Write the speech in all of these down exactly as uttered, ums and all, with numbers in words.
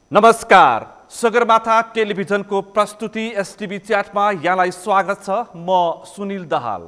नमस्कार, सगरमाथा टेलिभिजनको प्रस्तुति एसटिभी च्याटमा यहाँलाई स्वागत छ। म सुनिल दाहाल।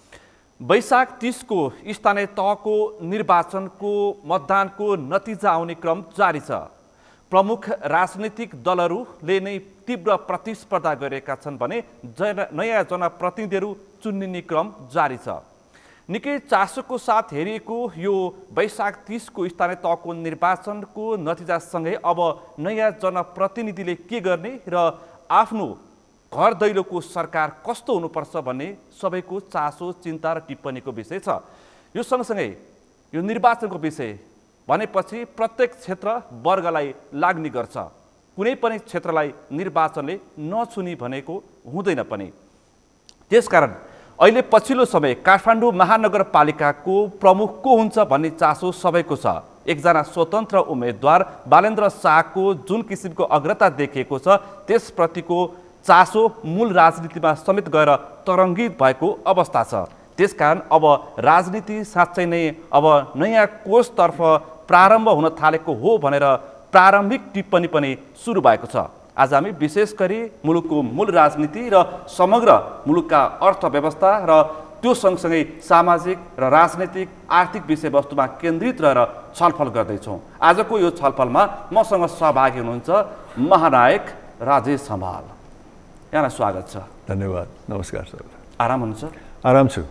वैशाख तीस को स्थानीय तहको निर्वाचनको मतदानको नतिजा आउने क्रम जारी छ। प्रमुख राजनीतिक दलहरूले नै तीव्र प्रतिस्पर्धा गरेका छन् भने जन नयाँ जनप्रतिनिधिहरू चुनिने क्रम जारी छ। निकै चासोको साथ हेरिएको यो वैशाख तीस को स्थानीय तहको निर्वाचनको नतिजासँगै अब नयाँ जनप्रतिनिधिले के गर्ने र आफ्नो घर दैलोको सरकार कस्तो हुनुपर्छ भन्ने सबैको चासो, चिन्ता र टिप्पणीको विषय छ। यो सँगसँगै यो निर्वाचनको विषय भनेपछि प्रत्येक क्षेत्र वर्गलाई लाग्ने गर्छ। कुनै पनि क्षेत्रलाई निर्वाचनले नछुनी भनेको हुँदैन पनि। त्यसकारण अहिले पछिल्लो समय काठमाडौँ महानगरपालिकाको प्रमुख को हुन्छ भन्ने चासो सबैको छ। एकजना स्वतन्त्र उम्मेदवार बालेन्द्र शाहको जुन किसिमको अग्रता देखिएको छ त्यसप्रतिको चासो मूल राजनीतिमा समेत गएर तरङ्गित भएको अवस्था छ। त्यसकारण अब राजनीति साँच्चै नै अब नयाँ कोषतर्फ प्रारम्भ हुन थालेको हो भनेर प्रारम्भिक टिप्पणी पनि सुरु भएको छ। आज हामी विशेष गरी मुलुकको मूल राजनीति र समग्र मुलुकका अर्थव्यवस्था र त्यो सँगसँगै सामाजिक र राजनीतिक आर्थिक विषयवस्तुमा केन्द्रित रहेर छलफल गर्दैछौँ। आजको यो छलफलमा मसँग सहभागी हुनुहुन्छ महानायक राजेश हमाल। यहाँलाई स्वागत छ। धन्यवाद। नमस्कार सर। आराम हुनुहुन्छ? आराम छु।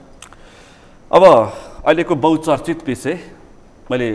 अब अहिलेको बहुचर्चित विषय मैले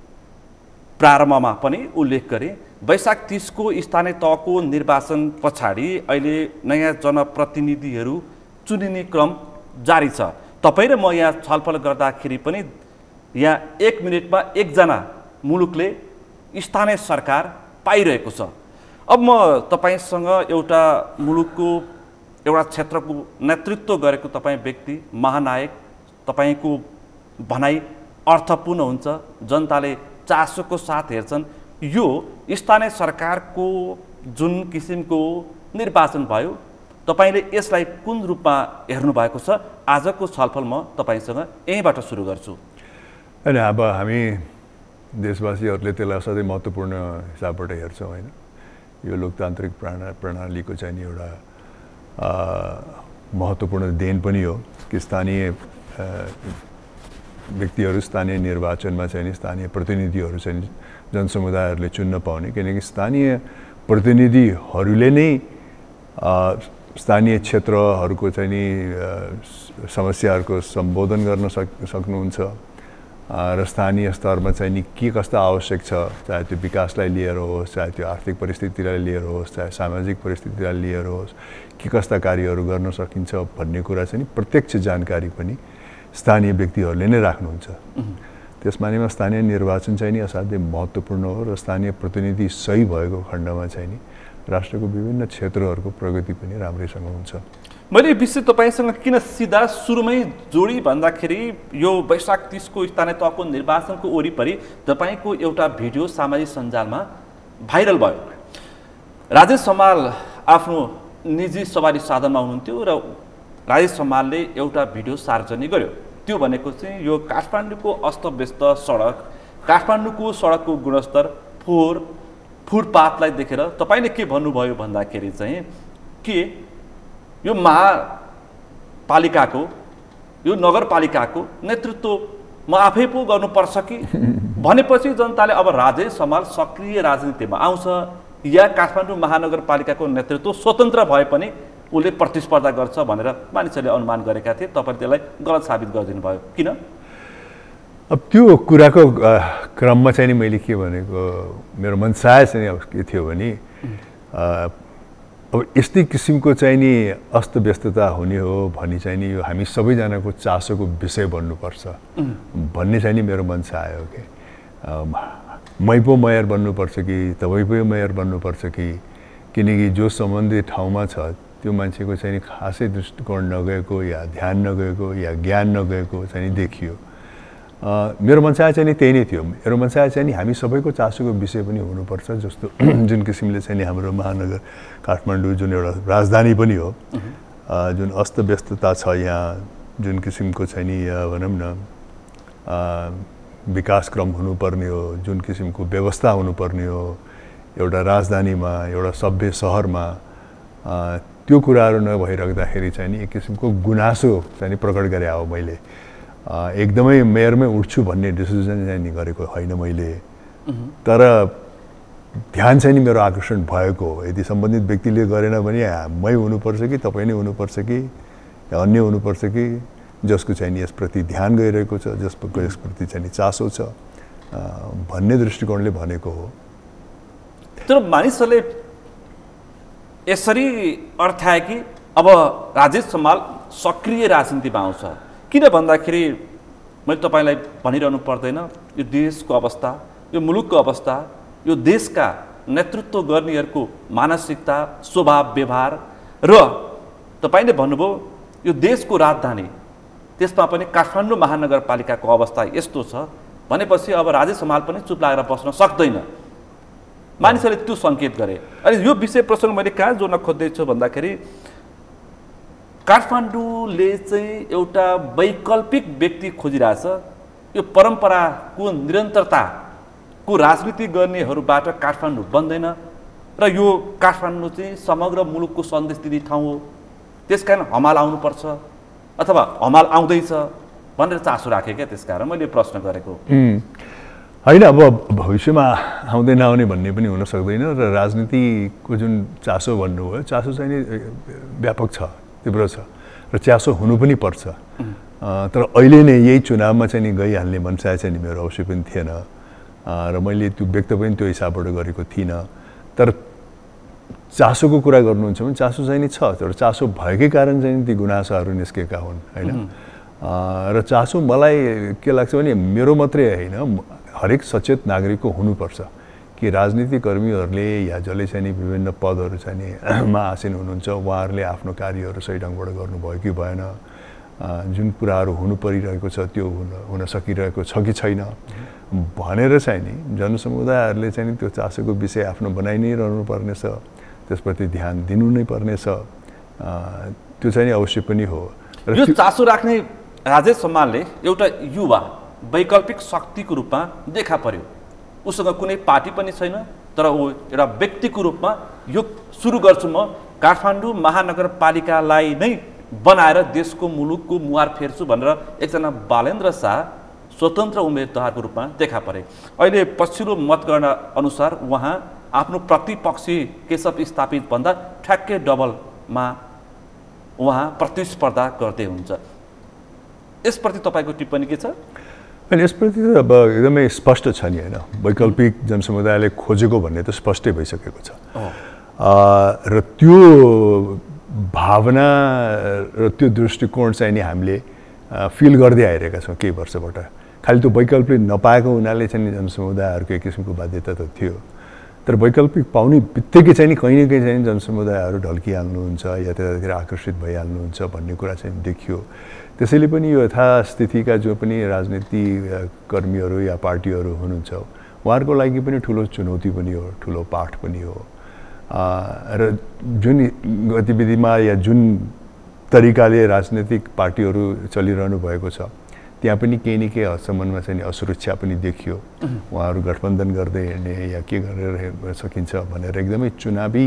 प्रारम्भमा पनि उल्लेख गरेँ। वैशाख तीस को स्थानीय तहको निर्वाचन पछाडि अहिले नयाँ जनप्रतिनिधिहरू चुनिने क्रम जारी छ। तपाईँ र म यहाँ छलफल गर्दाखेरि पनि यहाँ एक मिनटमा एकजना मुलुकले स्थानीय सरकार पाइरहेको छ। अब म तपाईँसँग एउटा मुलुकको एउटा क्षेत्रको नेतृत्व गरेको तपाईँ व्यक्ति महानायक, तपाईँको भनाइ अर्थपूर्ण हुन्छ, जनताले चासोको साथ हेर्छन्। यो स्थानीय सरकारको जुन किसिमको निर्वाचन भयो तपाईले यसलाई कुन रूपमा हेर्नु भएको छ? आजको छलफल म तपाईसँग यहीँबाट सुरु गर्छु। अनि अब हामी देशवासीहरूले त्यसलाई सधैँ महत्त्वपूर्ण हिसाबबाट हेर्छौँ होइन। यो लोकतान्त्रिक प्रणा प्रणालीको चाहिँ नि एउटा महत्त्वपूर्ण देन पनि हो कि स्थानीय व्यक्तिहरू स्थानीय निर्वाचनमा चाहिँ नि स्थानीय प्रतिनिधिहरू चाहिँ जनसमुदायहरूले चुन्न पाउने। किनकि स्थानीय प्रतिनिधिहरूले नै स्थानीय क्षेत्रहरूको चाहिँ नि समस्याहरूको सम्बोधन गर्न सक सक्नुहुन्छ र स्थानीय स्तरमा चाहिँ नि के कस्ता आवश्यक छ, चाहे त्यो विकासलाई लिएर होस्, चाहे त्यो आर्थिक परिस्थितिलाई लिएर होस्, चाहे सामाजिक परिस्थितिलाई लिएर होस्, के कस्ता कार्यहरू गर्न सकिन्छ भन्ने कुरा चाहिँ नि प्रत्यक्ष जानकारी पनि स्थानीय व्यक्तिहरूले नै राख्नुहुन्छ। त्यस मानेमा स्थानीय निर्वाचन चाहिँ नि असाध्यै महत्त्वपूर्ण हो र स्थानीय प्रतिनिधि सही भएको खण्डमा चाहिँ नि राष्ट्रको विभिन्न क्षेत्रहरूको प्रगति पनि राम्रैसँग हुन्छ। मैले विषय तपाईँसँग किन सिधा सुरुमै जोडी भन्दाखेरि यो वैशाख तीस को स्थानीय तहको निर्वाचनको वरिपरि तपाईँको एउटा भिडियो सामाजिक सञ्जालमा भाइरल भयो। राजेश हमाल आफ्नो निजी सवारी साधनमा हुनुहुन्थ्यो र राजेश हमालले एउटा भिडियो सार्वजनिक गर्यो। त्यो भनेको चाहिँ यो काठमाडौँको अस्तव्यस्त सडक, काठमाडौँको सडकको गुणस्तर, फोहोर, फुटपाथलाई देखेर तपाईँले के भन्नुभयो भन्दाखेरि चाहिँ के यो महापालिकाको यो नगरपालिकाको नेतृत्व म आफै पो गर्नुपर्छ कि भनेपछि जनताले अब राजेश हमाल सक्रिय राजनीतिमा आउँछ या काठमाडौँ महानगरपालिकाको नेतृत्व स्वतन्त्र भए पनि उसले प्रतिस्पर्धा गर्छ भनेर मानिसहरूले अनुमान गरेका थिए। तपाईँले त्यसलाई गलत साबित गरिदिनु भयो। किन? अब त्यो कुराको क्रममा चाहिँ नि मैले के भनेको, मेरो मनसाय चाहिँ अब के थियो भने अब यस्तै किसिमको चाहिँ नि अस्तव्यस्तता हुने हो भनी चाहिँ नि यो हामी सबैजनाको चासोको विषय बन्नुपर्छ भन्ने चाहिँ नि मेरो मनसाय हो कि मै पो मेयर बन्नुपर्छ कि तपाईँ पो मेयर बन्नुपर्छ कि, किनकि जो सम्बन्धित ठाउँमा छ त्यो मान्छेको चाहिँ नि खासै दृष्टिकोण नगएको या ध्यान नगएको या ज्ञान नगएको चाहिँ नि देखियो। मेरो मनसाय चाहिँ नि त्यही नै थियो। मेरो मनसाय चाहिँ नि हामी सबैको चासोको विषय पनि हुनुपर्छ, जस्तो जुन किसिमले चाहिँ नि हाम्रो महानगर काठमाडौँ जुन एउटा राजधानी पनि हो, जुन अस्तव्यस्तता छ यहाँ, जुन किसिमको चाहिँ नि भनौँ न विकासक्रम हुनुपर्ने हो, जुन किसिमको व्यवस्था हुनुपर्ने हो, एउटा राजधानीमा एउटा सभ्य सहरमा त्यो कुराहरू नभइराख्दाखेरि चाहिँ नि एक किसिमको गुनासो चाहिँ प्रकट गरे हो मैले। एकदमै मेयरमै उठ्छु भन्ने डिसिजन चाहिँ नि गरेको होइन मैले, तर ध्यान चाहिँ नि मेरो आकर्षण भएको हो। यदि सम्बन्धित व्यक्तिले गरेन भने मै हुनुपर्छ कि तपाईँ नै हुनुपर्छ कि अन्य हुनुपर्छ कि जसको चाहिँ नि यसप्रति ध्यान गइरहेको छ, जसको यसप्रति चाहिँ नि चासो छ भन्ने दृष्टिकोणले भनेको हो। तर मानिसहरूले यसरी अर्थाए कि अब राजेश सम्माल सक्रिय राजनीतिमा आउँछ, किन भन्दाखेरि मैले तपाईँलाई भनिरहनु पर्दैन, यो देशको अवस्था, यो मुलुकको अवस्था, यो देशका नेतृत्व गर्नेहरूको मानसिकता, स्वभाव, व्यवहार र तपाईँले भन्नुभयो यो देशको राजधानी, त्यसमा पनि काठमाडौँ महानगरपालिकाको अवस्था यस्तो छ भनेपछि अब राजेश सम्माल पनि चुप लागेर बस्न सक्दैन, मानिसहरूले त्यो सङ्केत गरे। अनि यो विषय प्रसङ्ग मैले कहाँ जोड्न खोज्दैछु भन्दाखेरि काठमाडौँले चाहिँ एउटा वैकल्पिक व्यक्ति खोजिरहेछ। यो परम्पराको निरन्तरताको राजनीति गर्नेहरूबाट काठमाडौँ बन्दैन र यो काठमाडौँ चाहिँ समग्र मुलुकको सन्देश दिने ठाउँ हो, त्यस कारण हमाल आउनुपर्छ अथवा हमाल आउँदैछ भनेर चासो राखेँ क्या, त्यस कारण मैले प्रश्न गरेको होइन। अब भविष्यमा आउँदै नआउने भन्ने पनि हुन सक्दैन र राजनीतिको जुन चासो भन्नुभयो, चासो चाहिँ नि व्यापक छ, तीव्र छ र चासो हुनु पनि पर्छ। तर अहिले नै यही चुनावमा चाहिँ नि गइहाल्ने मनसाय चाहिँ नि मेरो अवश्य पनि थिएन र मैले त्यो व्यक्त पनि त्यो हिसाबबाट गरेको थिइनँ। तर चासोको कुरा गर्नुहुन्छ भने चासो चाहिँ नि छ, तर चासो भएकै कारण चाहिँ ती गुनासाहरू निस्केका हुन् होइन। र चासो मलाई के लाग्छ भने मेरो मात्रै होइन, हरेक सचेत नागरिकको हुनुपर्छ कि राजनीतिक कर्मीहरूले या जसले चाहिँ नि विभिन्न पदहरू चाहिँ नि मा आसीन हुनुहुन्छ उहाँहरूले आफ्नो कार्यहरू सही ढङ्गबाट गर्नुभयो कि भएन, जुन कुराहरू हुनु परिरहेको छ त्यो हुन हुन सकिरहेको छ कि छैन भनेर चाहिँ नि जनसमुदायहरूले चाहिँ नि त्यो चासोको विषय आफ्नो बनाइ नै रहनु पर्नेछ, त्यसप्रति ध्यान दिनु नै पर्नेछ, त्यो चाहिँ नि अवश्य पनि हो। र यो चासो राख्ने राजेश सम्मालले एउटा युवा वैकल्पिक शक्तिको रूपमा देखा पर्यो, उसँग कुनै पार्टी पनि छैन, तर ऊ एउटा व्यक्तिको रूपमा यो सुरु गर्छु म, काठमाडौँ महानगरपालिकालाई नै बनाएर देशको मुलुकको मुहार फेर्छु भनेर एकजना बालेन्द्र शाह स्वतन्त्र उम्मेदवारको रूपमा देखा परे। अहिले पछिल्लो मतगणना अनुसार उहाँ आफ्नो प्रतिपक्षी केशव स्थापित भन्दा ठ्याक्कै डबलमा उहाँ प्रतिस्पर्धा गर्दै हुन्छ। यसप्रति तपाईँको टिप्पणी के छ? अनि यसप्रति त अब एकदमै स्पष्ट छ नि होइन, वैकल्पिक जनसमुदायले खोजेको भन्ने त स्पष्टै भइसकेको छ र त्यो भावना र त्यो दृष्टिकोण चाहिँ नि हामीले फिल गर्दै आइरहेका छौँ केही वर्षबाट। खालि त्यो वैकल्पिक नपाएको हुनाले चाहिँ नि जनसमुदायहरूको एक किसिमको बाध्यता त थियो, तर वैकल्पिक पाउने बित्तिकै चाहिँ नि कहीँ न कहीँ चाहिँ जनसमुदायहरू ढल्किहाल्नुहुन्छ या त्यतातिर आकर्षित भइहाल्नुहुन्छ भन्ने कुरा चाहिँ देखियो। त्यसैले पनि यो यथास्थितिका जो पनि राजनीति कर्मीहरू या पार्टीहरू हुनुहुन्छ उहाँहरूको लागि पनि ठुलो चुनौती पनि हो, ठुलो पाठ पनि हो र जुन गतिविधिमा या जुन तरिकाले राजनीतिक पार्टीहरू चलिरहनु भएको छ त्यहाँ पनि केही न केही हदसम्ममा चाहिँ असुरक्षा पनि देखियो। उहाँहरू गठबन्धन गर्दै हिँड्ने या के गरेर सकिन्छ भनेर एकदमै चुनावी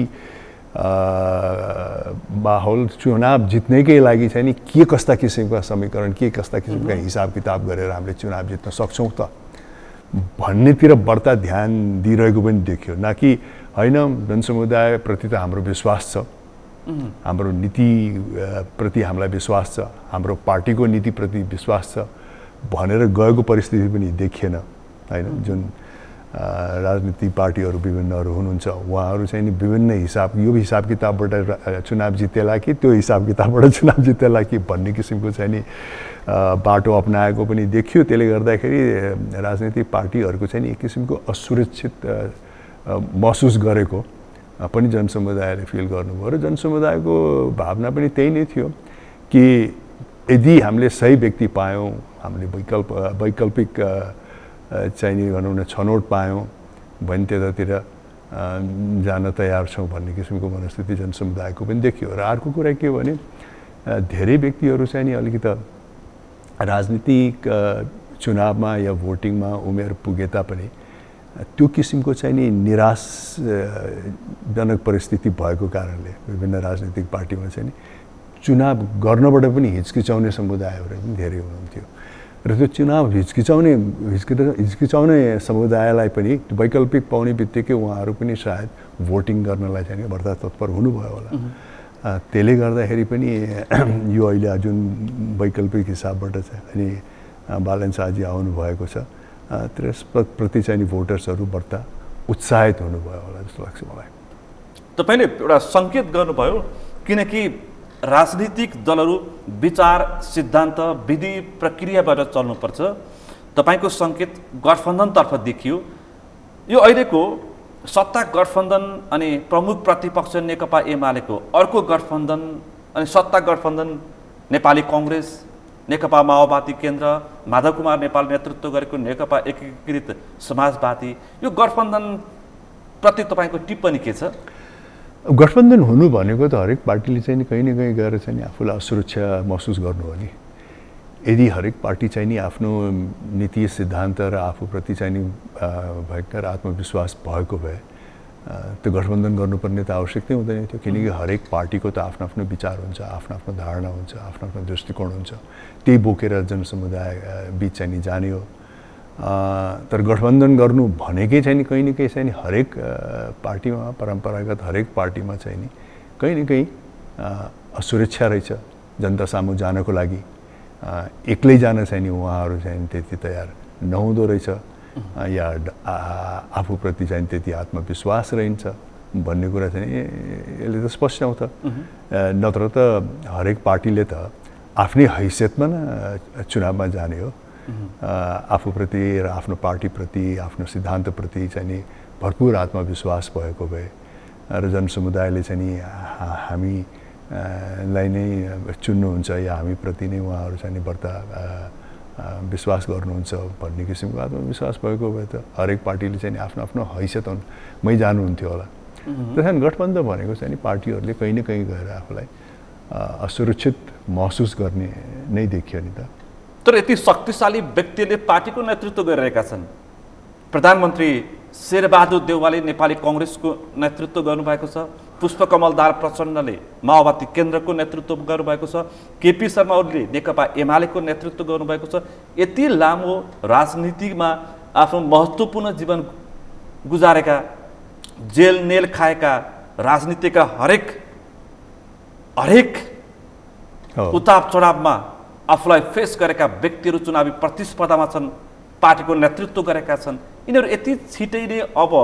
माहौल, चुनाव जित्नैकै लागि चाहिँ नि के कस्ता किसिमका समीकरण, के कस्ता किसिमका हिसाब किताब गरेर हामीले चुनाव जित्न सक्छौँ त भन्नेतिर बढ्ता ध्यान दिइरहेको पनि देखियो। न कि होइन जनसमुदायप्रति त हाम्रो विश्वास छ, हाम्रो नीतिप्रति हामीलाई विश्वास छ, हाम्रो पार्टीको नीतिप्रति विश्वास छ भनेर गएको परिस्थिति पनि देखिएन होइन। जुन राजनीतिक पार्टीहरू विभिन्नहरू हुनुहुन्छ उहाँहरू चाहिँ नि विभिन्न हिसाब, यो हिसाब किताबबाट चुनाव जितेला कि त्यो हिसाब किताबबाट चुनाव जितेला कि भन्ने किसिमको चाहिँ नि बाटो अपनाएको पनि देखियो। त्यसले गर्दाखेरि राजनीतिक पार्टीहरूको चाहिँ नि एक किसिमको असुरक्षित महसुस गरेको पनि जनसमुदायले फिल गर्नुभयो र जनसमुदायको भावना पनि त्यही नै थियो कि यदि हामीले सही व्यक्ति पायौँ, हामीले वैकल्प वैकल्पिक चाहिँ नि भनौँ न छनौट पायौँ भने त्यतातिर जान तयार छौँ भन्ने किसिमको मनस्थिति जनसमुदायको पनि देखियो। र अर्को कुरा के भने धेरै व्यक्तिहरू चाहिँ नि अलिकति राजनीतिक चुनावमा या भोटिङमा उमेर पुगे तापनि त्यो किसिमको चाहिँ नि निराशजनक परिस्थिति भएको कारणले विभिन्न राजनीतिक पार्टीमा चाहिँ नि चुनाव गर्नबाट पनि हिचकिचाउने समुदायहरू पनि धेरै हुनुहुन्थ्यो र त्यो चुनाव हिचकिचाउने हिचकि हिचकिचाउने समुदायलाई पनि वैकल्पिक पाउने बित्तिकै उहाँहरू पनि सायद भोटिङ गर्नलाई चाहिँ बढ्ता तत्पर हुनुभयो होला। त्यसले गर्दाखेरि पनि यो अहिले जुन वैकल्पिक हिसाबबाट चाहिँ अनि बालन शाहजी आउनुभएको छ त्यसप्रति चाहिँ नि भोटर्सहरू बढ्ता उत्साहित हुनुभयो होला जस्तो लाग्छ मलाई। तपाईँले एउटा सङ्केत गर्नुभयो किनकि राजनीतिक दलहरू विचार सिद्धान्त विधि प्रक्रियाबाट चल्नुपर्छ। तपाईँको सङ्केत गठबन्धनतर्फ देखियो। यो अहिलेको सत्ता गठबन्धन अनि प्रमुख प्रतिपक्ष नेकपा एमालेको अर्को गठबन्धन अनि सत्ता गठबन्धन नेपाली कङ्ग्रेस नेकपा माओवादी केन्द्र माधव कुमार नेपाल नेतृत्व गरेको नेकपा एकीकृत समाजवादी यो गठबन्धन प्रति तपाईँको टिप्पणी के छ? गठबन्धन हुनु भनेको त हरेक पार्टीले चाहिँ नि कहीँ न कहीँ गएर चाहिँ नि आफूलाई असुरक्षा महसुस गर्नु हो नि। यदि हरेक पार्टी चाहिँ नि आफ्नो नीति सिद्धान्त र आफूप्रति चाहिँ नि भयङ्कर आत्मविश्वास भएको भए त्यो गठबन्धन गर्नुपर्ने त आवश्यक नै हुँदैन थियो किनकि हरेक पार्टीको त आफ्नो आफ्नो विचार हुन्छ, आफ्नो आफ्नो धारणा हुन्छ, आफ्नो आफ्नो दृष्टिकोण हुन्छ, त्यही बोकेर जनसमुदाय बिच चाहिँ नि जाने हो। तर गठबन्धन गर्नु भनेकै चाहिँ नि कहीँ न कहीँ चाहिँ नि हरेक पार्टीमा परम्परागत हरेक पार्टीमा चाहिँ नि कहीँ न कहीँ असुरक्षा रहेछ जनता सामु जानको लागि। एक्लै जान चाहिँ नि उहाँहरू चाहिँ त्यति तयार नहुँदो रहेछ या आफूप्रति चाहिँ त्यति आत्मविश्वास रहन्छ भन्ने कुरा चाहिँ यसले त स्पष्टाउँछ। नत्र त हरेक पार्टीले त आफ्नै हैसियतमा न चुनावमा जाने हो। आफूप्रति र आफ्नो पार्टीप्रति आफ्नो सिद्धान्तप्रति चाहिँ नि भरपुर आत्मविश्वास भएको भए र जनसमुदायले चाहिँ नि हामीलाई नै चुन्नुहुन्छ या हामीप्रति नै उहाँहरू चाहिँ नि बढ्ता विश्वास गर्नुहुन्छ भन्ने किसिमको आत्मविश्वास भएको भए त हरेक पार्टीले चाहिँ आफ्नो आफ्नो हैसियतमै जानुहुन्थ्यो होला। त्यसैले गठबन्धन भनेको चाहिँ नि पार्टीहरूले कहीँ न कहीँ गएर आफूलाई असुरक्षित महसुस गर्ने नै देखियो नि त। तर यति शक्तिशाली व्यक्तिले पार्टीको नेतृत्व गरिरहेका छन्। प्रधानमन्त्री शेरबहादुर देउवाले नेपाली कङ्ग्रेसको नेतृत्व गर्नुभएको छ। पुष्पकमल दाहाल प्रचण्डले माओवादी केन्द्रको नेतृत्व गर्नुभएको छ। केपी शर्मा ओलीले नेकपा एमालेको नेतृत्व गर्नुभएको छ। यति लामो राजनीतिमा आफ्नो महत्त्वपूर्ण जीवन गुजारेका जेल नेल खाएका राजनीतिका हरेक हरेक उताप चढावमा आफूलाई फेस गरेका व्यक्तिहरू चुनावी प्रतिस्पर्धामा छन्, पार्टीको नेतृत्व गरेका छन्। यिनीहरू यति छिटै नै अब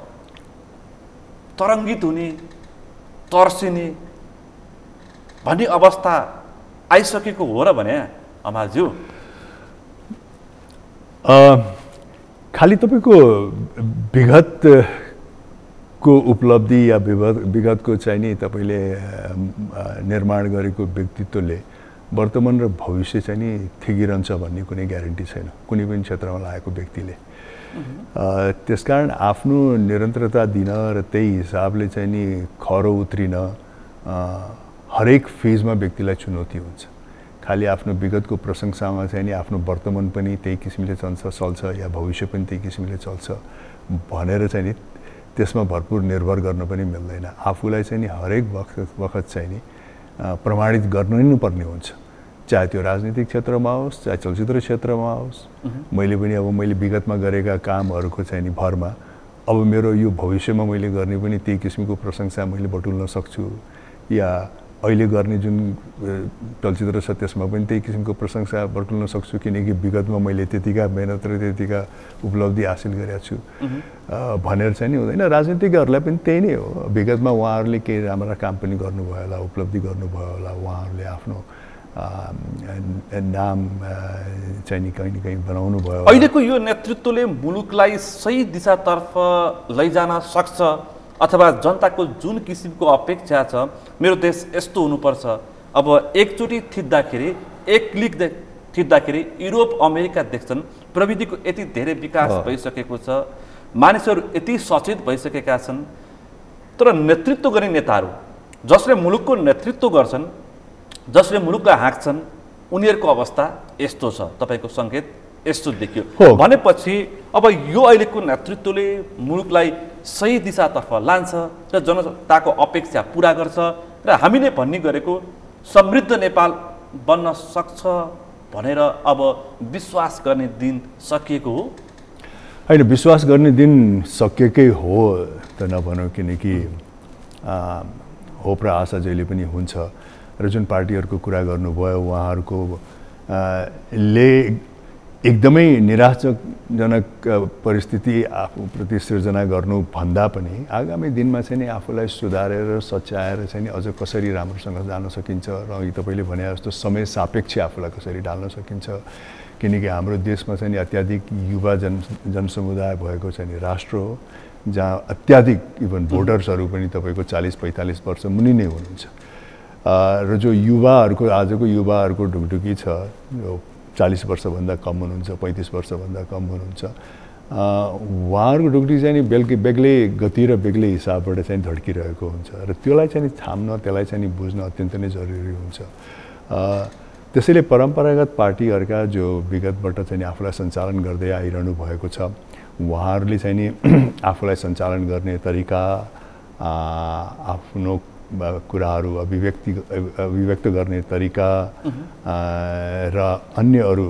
तरङ्गित हुने तर्सिने भन्ने अवस्था आइसकेको हो र भने अमालज्यू? खालि तपाईँको विगतको उपलब्धि या विगत विगतको चाहिँ नि तपाईँले निर्माण गरेको व्यक्तित्वले वर्तमान र भविष्य चाहिँ नि ठिगिरहन्छ भन्ने कुनै ग्यारेन्टी छैन कुनै पनि क्षेत्रमा लागेको व्यक्तिले। त्यसकारण आफ्नो निरन्तरता दिन र त्यही हिसाबले चाहिँ नि खरो उत्रिन हरेक फेजमा व्यक्तिलाई चुनौती हुन्छ। खालि आफ्नो विगतको प्रशंसामा चाहिँ नि आफ्नो वर्तमान पनि त्यही किसिमले चल्छ चल्छ या भविष्य पनि त्यही किसिमले चल्छ भनेर चाहिँ नि त्यसमा भरपुर निर्भर गर्न पनि मिल्दैन। आफूलाई चाहिँ नि हरेक वक्त वखत चाहिँ नि प्रमाणित गर्नै पर्ने हुन्छ, चाहे त्यो राजनीतिक क्षेत्रमा होस् चाहे चलचित्र क्षेत्रमा होस्। मैले पनि अब मैले विगतमा गरेका कामहरूको चाहिँ नि भरमा अब मेरो यो भविष्यमा मैले गर्ने पनि त्यही किसिमको प्रशंसा मैले बटुल्न सक्छु या अहिले गर्ने जुन चलचित्र छ त्यसमा पनि त्यही किसिमको प्रशंसा बटुल्न सक्छु किनकि विगतमा मैले त्यतिका मेहनत र त्यतिका उपलब्धि हासिल गरेको छु भनेर चाहिँ नि हुँदैन। राजनीतिकहरूलाई पनि त्यही नै हो, विगतमा उहाँहरूले केही राम्रा काम पनि गर्नुभयो होला, उपलब्धि गर्नुभयो होला, उहाँहरूले आफ्नो नाम चाहिँ नि कहीँ न कहीँ बनाउनु भयो। अहिलेको यो नेतृत्वले मुलुकलाई सही दिशातर्फ लैजान सक्छ अथवा जनताको जुन किसिमको अपेक्षा छ मेरो देश यस्तो हुनुपर्छ, अब एकचोटि थिच्दाखेरि एक क्लिक थिच्दाखेरि युरोप अमेरिका देख्छन् प्रविधिको यति धेरै विकास भइसकेको छ, मानिसहरू यति सचेत भइसकेका छन्। तर नेतृत्व गर्ने नेताहरू जसले मुलुकको नेतृत्व गर्छन्, जसले मुलुकलाई हाँक्छन्, उनीहरूको अवस्था यस्तो छ। तपाईँको सङ्केत यस्तो देखियो। भनेपछि अब यो अहिलेको नेतृत्वले मुलुकलाई सही दिशातर्फ लान्छ र जनताको अपेक्षा पुरा गर्छ र हामीले भन्ने गरेको समृद्ध नेपाल बन्न सक्छ भनेर अब विश्वास गर्ने दिन सकिएको हो? होइन, विश्वास गर्ने दिन सकिएकै हो त नभनौँ, किनकि होप र आशा जहिले पनि हुन्छ र जुन पार्टीहरूको कुरा गर्नुभयो उहाँहरूको ले एकदमै निराशाजनक परिस्थिति आफूप्रति सिर्जना गर्नुभन्दा पनि आगामी दिनमा चाहिँ नि आफूलाई सुधारेर सच्याएर चाहिँ नि अझ कसरी राम्रोसँग जान सकिन्छ र अघि तपाईँले भने जस्तो समय सापेक्ष आफूलाई कसरी ढाल्न सकिन्छ, किनकि हाम्रो देशमा चाहिँ नि अत्याधिक युवा जन जनसमुदाय भएको चाहिँ नि राष्ट्र हो, जहाँ अत्याधिक इभन भोटर्सहरू पनि तपाईँको चालिस पैँतालिस वर्ष मुनि नै हुनुहुन्छ र जो युवाहरूको आजको युवाहरूको ढुकढुकी छ, जो चालीस वर्षभन्दा कम हुनुहुन्छ, पैँतिस वर्षभन्दा कम हुनुहुन्छ, उहाँहरूको ढुकढुकी चाहिँ नि बेग्लै बेग्लै गति र बेग्लै हिसाबबाट चाहिँ धड्किरहेको हुन्छ र त्यसलाई चाहिँ नि थाम्न, त्यसलाई चाहिँ नि बुझ्न अत्यन्त नै जरुरी हुन्छ। त्यसैले परम्परागत पार्टीहरूका जो विगतबाट चाहिँ नि आफूलाई सञ्चालन गर्दै आइरहनु भएको छ, उहाँहरूले चाहिँ नि आफूलाई सञ्चालन गर्ने तरिका, आफ्नो कुराहरू अभिव्यक्ति अभिव्यक्त गर्ने तरिका र अन्य अरू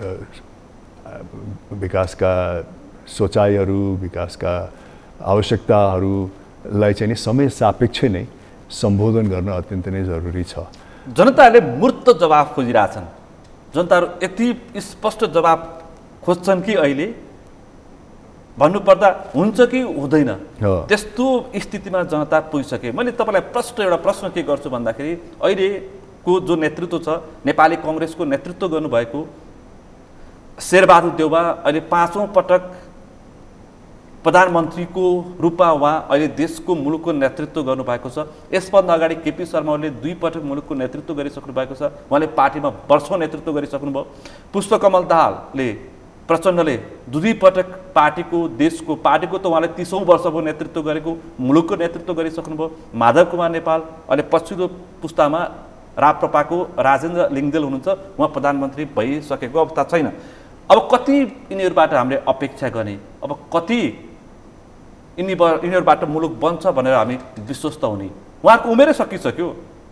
विकासका सोचाइहरू, विकासका आवश्यकताहरूलाई चाहिँ नि समय सापेक्ष नै सम्बोधन गर्न अत्यन्त नै जरुरी छ। जनताहरूले मूर्त जवाफ खोजिरहेछन्, जनताहरू यति स्पष्ट जवाफ खोज्छन् कि अहिले भन्नुपर्दा हुन्छ कि हुँदैन, त्यस्तो स्थितिमा जनता पुगिसके। मैले तपाईँलाई प्रश्न एउटा प्रश्न के गर्छु भन्दाखेरि अहिलेको जो नेतृत्व छ, नेपाली कङ्ग्रेसको नेतृत्व गर्नुभएको शेरबहादुर देउवा अहिले पाँचौँ पटक प्रधानमन्त्रीको रूपमा उहाँ अहिले देशको मुलुकको नेतृत्व गर्नुभएको छ। यसभन्दा अगाडि केपी शर्मा ओलीले दुई पटक मुलुकको नेतृत्व गरिसक्नु भएको छ, उहाँले पार्टीमा वर्षौँ नेतृत्व गरिसक्नुभयो। पुष्पकमल दाहालले प्रचण्डले दुई पटक पार्टीको देशको पार्टीको त उहाँले तीसौँ वर्ष भयो नेतृत्व गरेको, मुलुकको नेतृत्व गरिसक्नुभयो। माधव कुमार नेपाल अहिले पछिल्लो पुस्तामा राप्रपाको राजेन्द्र लिङ्गदेल हुनुहुन्छ, उहाँ प्रधानमन्त्री भइसकेको अवस्था छैन। अब कति यिनीहरूबाट हामीले अपेक्षा गर्ने, अब कति यिनी यिनीहरूबाट मुलुक बन्छ भनेर हामी विश्वस्त हुने? उहाँको उमेरै सकिसक्यो।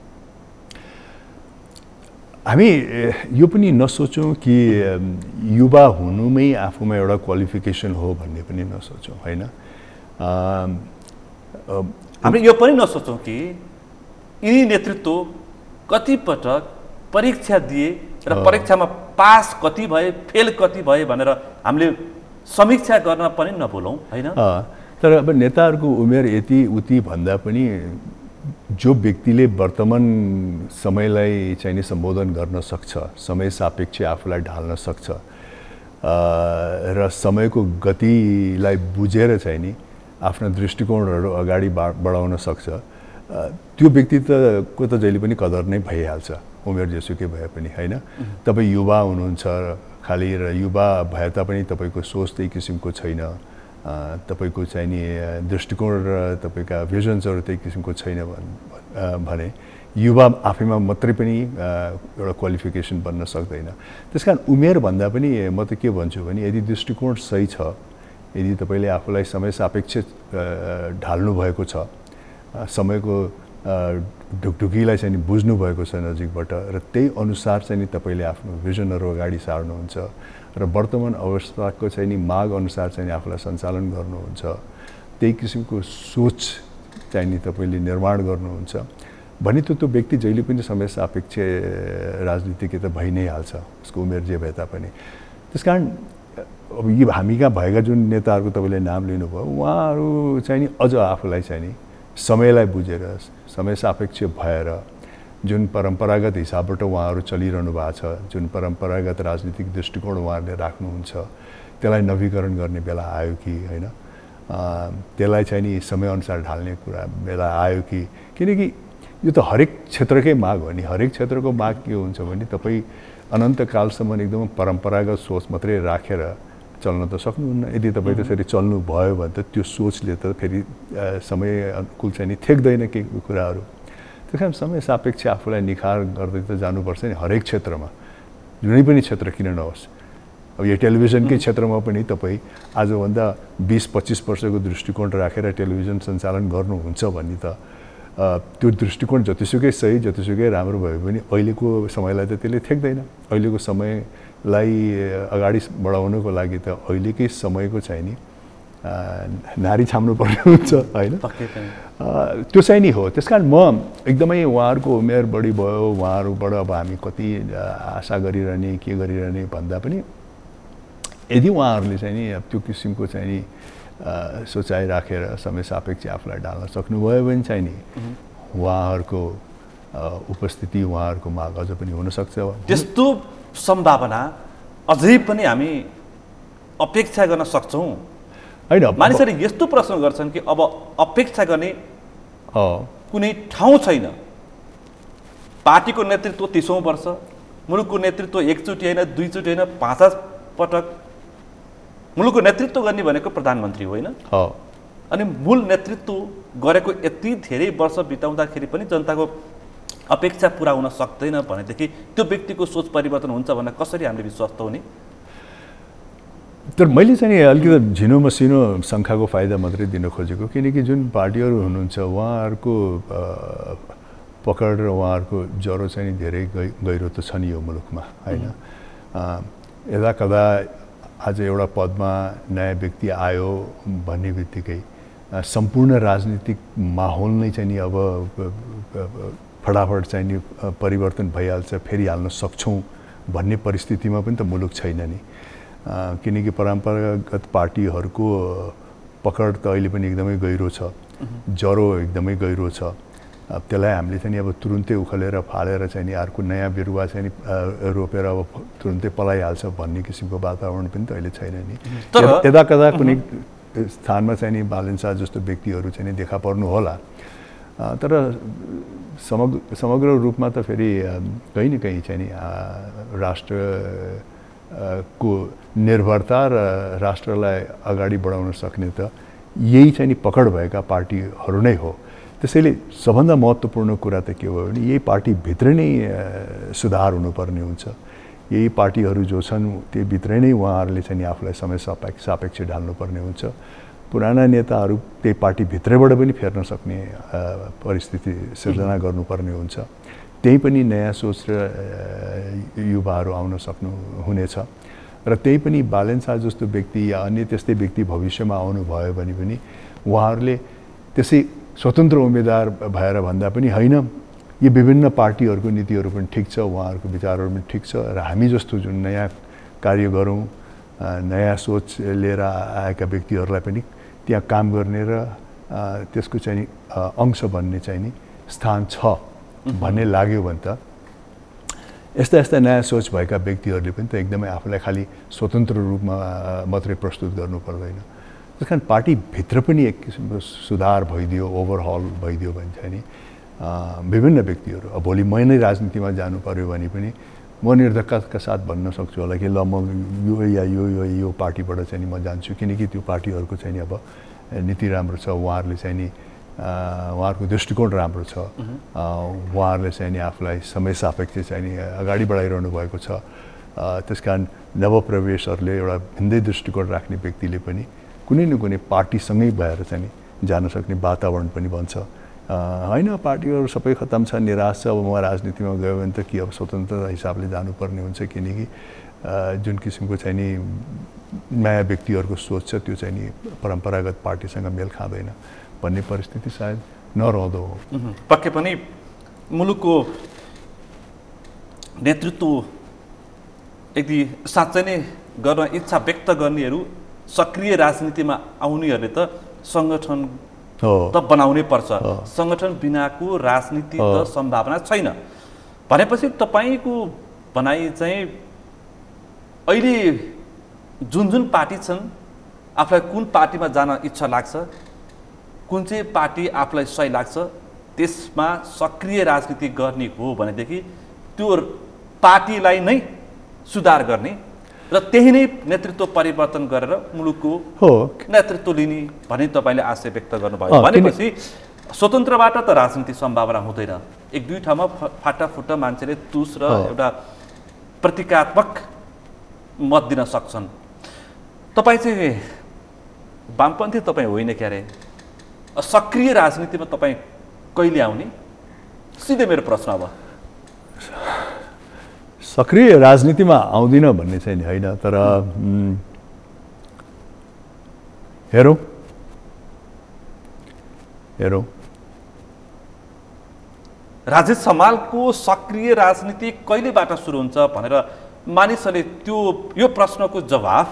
हामी यो पनि नसोचौँ कि युवा हुनुमै आफूमा एउटा क्वालिफिकेसन हो भन्ने पनि नसोचौँ, होइन। हामी यो पनि नसोचौँ कि यिनी नेतृत्व कतिपटक परीक्षा दिए र परीक्षामा पास कति भए, फेल कति भए भनेर हामीले समीक्षा गर्न पनि नभुलौँ, होइन। तर अब नेताहरूको उमेर यति उति भन्दा पनि जो व्यक्तिले वर्तमान समयलाई चाहिँ नि सम्बोधन गर्न सक्छ, समय सापेक्ष आफूलाई ढाल्न सक्छ र समयको गतिलाई बुझेर चाहिँ नि आफ्ना दृष्टिकोणहरू अगाडि बढाउन सक्छ, त्यो व्यक्ति त को त जहिले पनि कदर नै भइहाल्छ, उमेर जेसुकै भए पनि, होइन। तपाईँ युवा हुनुहुन्छ खालि र युवा भए तापनि तपाईँको सोच त्यही किसिमको छैन, तपाईँको चाहिँ नि दृष्टिकोण र तपाईँका भिजन्सहरू त्यही किसिमको छैन भने युवा आफैमा मात्रै पनि एउटा क्वालिफिकेसन बन्न सक्दैन। त्यस कारण उमेर भन्दा पनि म त के भन्छु भने यदि दृष्टिकोण सही छ, यदि तपाईँले आफूलाई समय सापेक्ष ढाल्नु भएको छ, समयको ढुकढुकीलाई चाहिँ नि बुझ्नु भएको छ नजिकबाट र त्यही अनुसार चाहिँ नि तपाईँले आफ्नो भिजनहरू अगाडि सार्नुहुन्छ र वर्तमान अवस्थाको चाहिँ नि माग अनुसार चाहिँ आफूलाई सञ्चालन गर्नुहुन्छ, त्यही किसिमको सोच चाहिँ नि तपाईँले निर्माण गर्नुहुन्छ भने त त्यो व्यक्ति जहिले पनि समय सापेक्ष राजनीतिज्ञ त भइ नै हाल्छ, उसको उमेर जे भए तापनि। त्यस कारण अब यी हामी कहाँ भएका जुन नेताहरूको तपाईँले नाम लिनुभयो, उहाँहरू चाहिँ नि अझ आफूलाई चाहिँ नि समयलाई बुझेर, समय सापेक्ष भएर जुन परम्परागत हिसाबबाट उहाँहरू चलिरहनु भएको छ, जुन परम्परागत राजनीतिक दृष्टिकोण उहाँहरूले राख्नुहुन्छ, त्यसलाई नवीकरण गर्ने बेला आयो कि होइन, त्यसलाई चाहिँ नि समयअनुसार ढाल्ने कुरा बेला आयो कि, किनकि यो त हरेक क्षेत्रकै माग हो नि। हरेक क्षेत्रको माग के हुन्छ भने तपाईँ अनन्तकालसम्म एकदम परम्परागत सोच मात्रै राखेर चल्न त सक्नुहुन्न। यदि तपाईँ त्यसरी चल्नु भयो भने त त्यो सोचले त फेरि समय अनुकूल चाहिँ नि थेक्दैन केही कुराहरू। त्यस कारण समय सापेक्ष आफूलाई निखार गर्दै त जानुपर्छ नि हरेक क्षेत्रमा, जुनै पनि क्षेत्र किन नहोस्। अब यो टेलिभिजनकै क्षेत्रमा पनि तपाईँ आजभन्दा बिस पच्चिस वर्षको दृष्टिकोण राखेर टेलिभिजन सञ्चालन गर्नुहुन्छ भने त त्यो दृष्टिकोण जतिसुकै सही जतिसुकै राम्रो भए पनि अहिलेको समयलाई त त्यसले ठेक्दैन। अहिलेको समयलाई अगाडि बढाउनको लागि त अहिलेकै समयको चाहिँ नि नारी छाम्नुपर्ने हुन्छ होइन, त्यो चाहिँ नि हो। त्यस कारण म एकदमै उहाँहरूको उमेर बढी भयो, उहाँहरूबाट अब हामी कति आशा गरिरहने के गरिरहने भन्दा पनि यदि उहाँहरूले चाहिँ नि त्यो किसिमको चाहिँ नि सोचाइ राखेर समय सापेक्ष आफूलाई डाल्न सक्नुभयो भने चाहिँ नि उहाँहरूको उपस्थिति उहाँहरूको माग अझ पनि हुनसक्छ। त्यस्तो सम्भावना अझै पनि हामी अपेक्षा गर्न सक्छौँ होइन? मानिसहरूले यस्तो प्रश्न गर्छन् कि अब अपेक्षा गर्ने कुनै ठाउँ छैन। पार्टीको नेतृत्व तीसौँ वर्ष, मुलुकको नेतृत्व एकचोटि होइन दुईचोटि होइन पाँच पाँच पटक मुलुकको नेतृत्व गर्ने भनेको प्रधानमन्त्री होइन। अनि मूल नेतृत्व गरेको यति धेरै वर्ष बिताउँदाखेरि पनि जनताको अपेक्षा पुरा हुन सक्दैन भनेदेखि त्यो व्यक्तिको सोच परिवर्तन हुन्छ भनेर कसरी हामीले विश्वास त हुने? तर मैले चाहिँ अलिकति झिनो मसिनो सङ्ख्याको फाइदा मात्रै दिन खोजेको, किनकि जुन पार्टीहरू हुनुहुन्छ उहाँहरूको पकड र उहाँहरूको ज्वरो चाहिँ धेरै गइ गहिरो त छ नि यो मुलुकमा होइन। यदा कदा आज एउटा पदमा नयाँ व्यक्ति आयो भन्ने बित्तिकै सम्पूर्ण राजनीतिक माहौल नै चाहिँ नि अब फटाफट चाहिँ नि परिवर्तन भइहाल्छ, फेरिहाल्न सक्छौँ भन्ने परिस्थितिमा पनि त मुलुक छैन नि। किनकि परम्परागत पार्टीहरूको पकड त अहिले पनि एकदमै गहिरो छ, ज्वरो एकदमै गहिरो छ। त्यसलाई हामीले चाहिँ अब तुरुन्तै उखलेर फालेर चाहिँ नि अर्को नयाँ बिरुवा चाहिँ रोपेर अब तुरुन्तै पलाइहाल्छ भन्ने किसिमको वातावरण पनि त अहिले छैन नि। यदा कदा कुनै स्थानमा चाहिँ नि बालन शाह जस्तो व्यक्तिहरू चाहिँ नि देखा पर्नु होला, तर समग्र समग्र रूपमा त फेरि कहीँ न कहीँ चाहिँ नि राष्ट्र को निर्भरता र राष्ट्रलाई अगाडि बढाउन सक्ने त यही चाहिँ नि पकड भएका पार्टीहरू नै हो। त्यसैले सबभन्दा महत्त्वपूर्ण कुरा त के हो भने यही पार्टीभित्र नै सुधार हुनुपर्ने हुन्छ। यही पार्टीहरू जो छन् त्यो भित्रै नै उहाँहरूले चाहिँ नि आफूलाई समय सापेक्ष सापेक्ष ढाल्नुपर्ने हुन्छ। पुराना नेताहरू त्यही पार्टीभित्रैबाट पनि फेर्न सक्ने परिस्थिति सिर्जना गर्नुपर्ने हुन्छ। त्यही पनि नयाँ सोच र युवाहरू आउन सक्नु हुनेछ र त्यही पनि बालन शाह जस्तो व्यक्ति या अन्य त्यस्तै व्यक्ति भविष्यमा आउनुभयो भने पनि उहाँहरूले त्यसै स्वतन्त्र उम्मेदवार भएर भन्दा पनि होइन, यो विभिन्न पार्टीहरूको नीतिहरू पनि ठिक छ, उहाँहरूको विचारहरू पनि ठिक छ र हामी जस्तो जुन नयाँ कार्य गरौँ नयाँ सोच लिएर आएका व्यक्तिहरूलाई पनि त्यहाँ काम गर्ने र त्यसको चाहिँ अंश बन्ने चाहिँ नि स्थान छ भन्ने लाग्यो भने त यस्ता यस्ता नयाँ सोच भएका व्यक्तिहरूले पनि त एकदमै आफूलाई खालि स्वतन्त्र रूपमा मात्रै प्रस्तुत गर्नु पर्दैन। त्यस कारण पार्टीभित्र पनि एक किसिमको सुधार भइदियो, ओभरहल भइदियो भने चाहिँ नि विभिन्न व्यक्तिहरू अब भोलि मै नै राजनीतिमा जानु पर्यो भने पनि म निर्धक्कका साथ भन्न सक्छु होला कि ल म यो या यो यो यो पार्टीबाट चाहिँ नि म जान्छु, किनकि त्यो पार्टीहरूको चाहिँ नि अब नीति राम्रो छ, उहाँहरूले चाहिँ नि उहाँहरूको दृष्टिकोण राम्रो छ, उहाँहरूले चाहिँ नि आफूलाई समय सापेक्ष चाहिँ नि अगाडि बढाइरहनु भएको छ। त्यस कारण नवप्रवेशहरूले एउटा भिन्दै दृष्टिकोण राख्ने व्यक्तिले पनि कुनै न कुनै पार्टीसँगै भएर चाहिँ नि जान सक्ने वातावरण पनि बन्छ। होइन पार्टीहरू सबै खतम छ, निराश छ, अब म राजनीतिमा गयो भने त के अब स्वतन्त्र हिसाबले जानुपर्ने हुन्छ, किनकि जुन किसिमको चाहिँ नि नयाँ व्यक्तिहरूको सोच छ त्यो चाहिँ नि परम्परागत पार्टीसँग मेल खाँदैन भन्ने परिस्थिति सायद नरहँदो हो। पक्कै पनि मुलुकको नेतृत्व यदि साँच्चै नै गर्न इच्छा व्यक्त गर्नेहरू सक्रिय राजनीतिमा आउनेहरूले त सङ्गठन त बनाउनै पर्छ। सङ्गठन बिनाको राजनीति त सम्भावना छैन भनेपछि तपाईँको भनाइ चाहिँ अहिले जुन जुन पार्टी छन् आफूलाई कुन पार्टीमा जान इच्छा लाग्छ, कुन चाहिँ पार्टी आफूलाई सही लाग्छ त्यसमा सक्रिय राजनीति गर्ने हो भनेदेखि त्यो पार्टीलाई नै सुधार गर्ने र त्यही नै नेतृत्व परिवर्तन गरेर मुलुकको हो नेतृत्व लिने भनी तपाईँले आशय व्यक्त गर्नुभयो। भनेपछि स्वतन्त्रबाट त राजनीति सम्भावना हुँदैन, एक दुई ठाउँमा फाटाफुट्टा मान्छेले तुस र एउटा प्रतीकात्मक मत दिन सक्छन्। तपाईँ चाहिँ वामपन्थी तपाईँ होइन क्यारे, सक्रिय राजनीतिमा तपाईँ कहिले आउने? सिधै मेरो प्रश्न। अब सक्रिय राजनीतिमा आउँदिन भन्ने चाहिँ होइन, तर हेरौँ हेरौँ राजेश हमालको सक्रिय राजनीति कहिलेबाट सुरु हुन्छ भनेर मानिसहरूले त्यो यो प्रश्नको जवाफ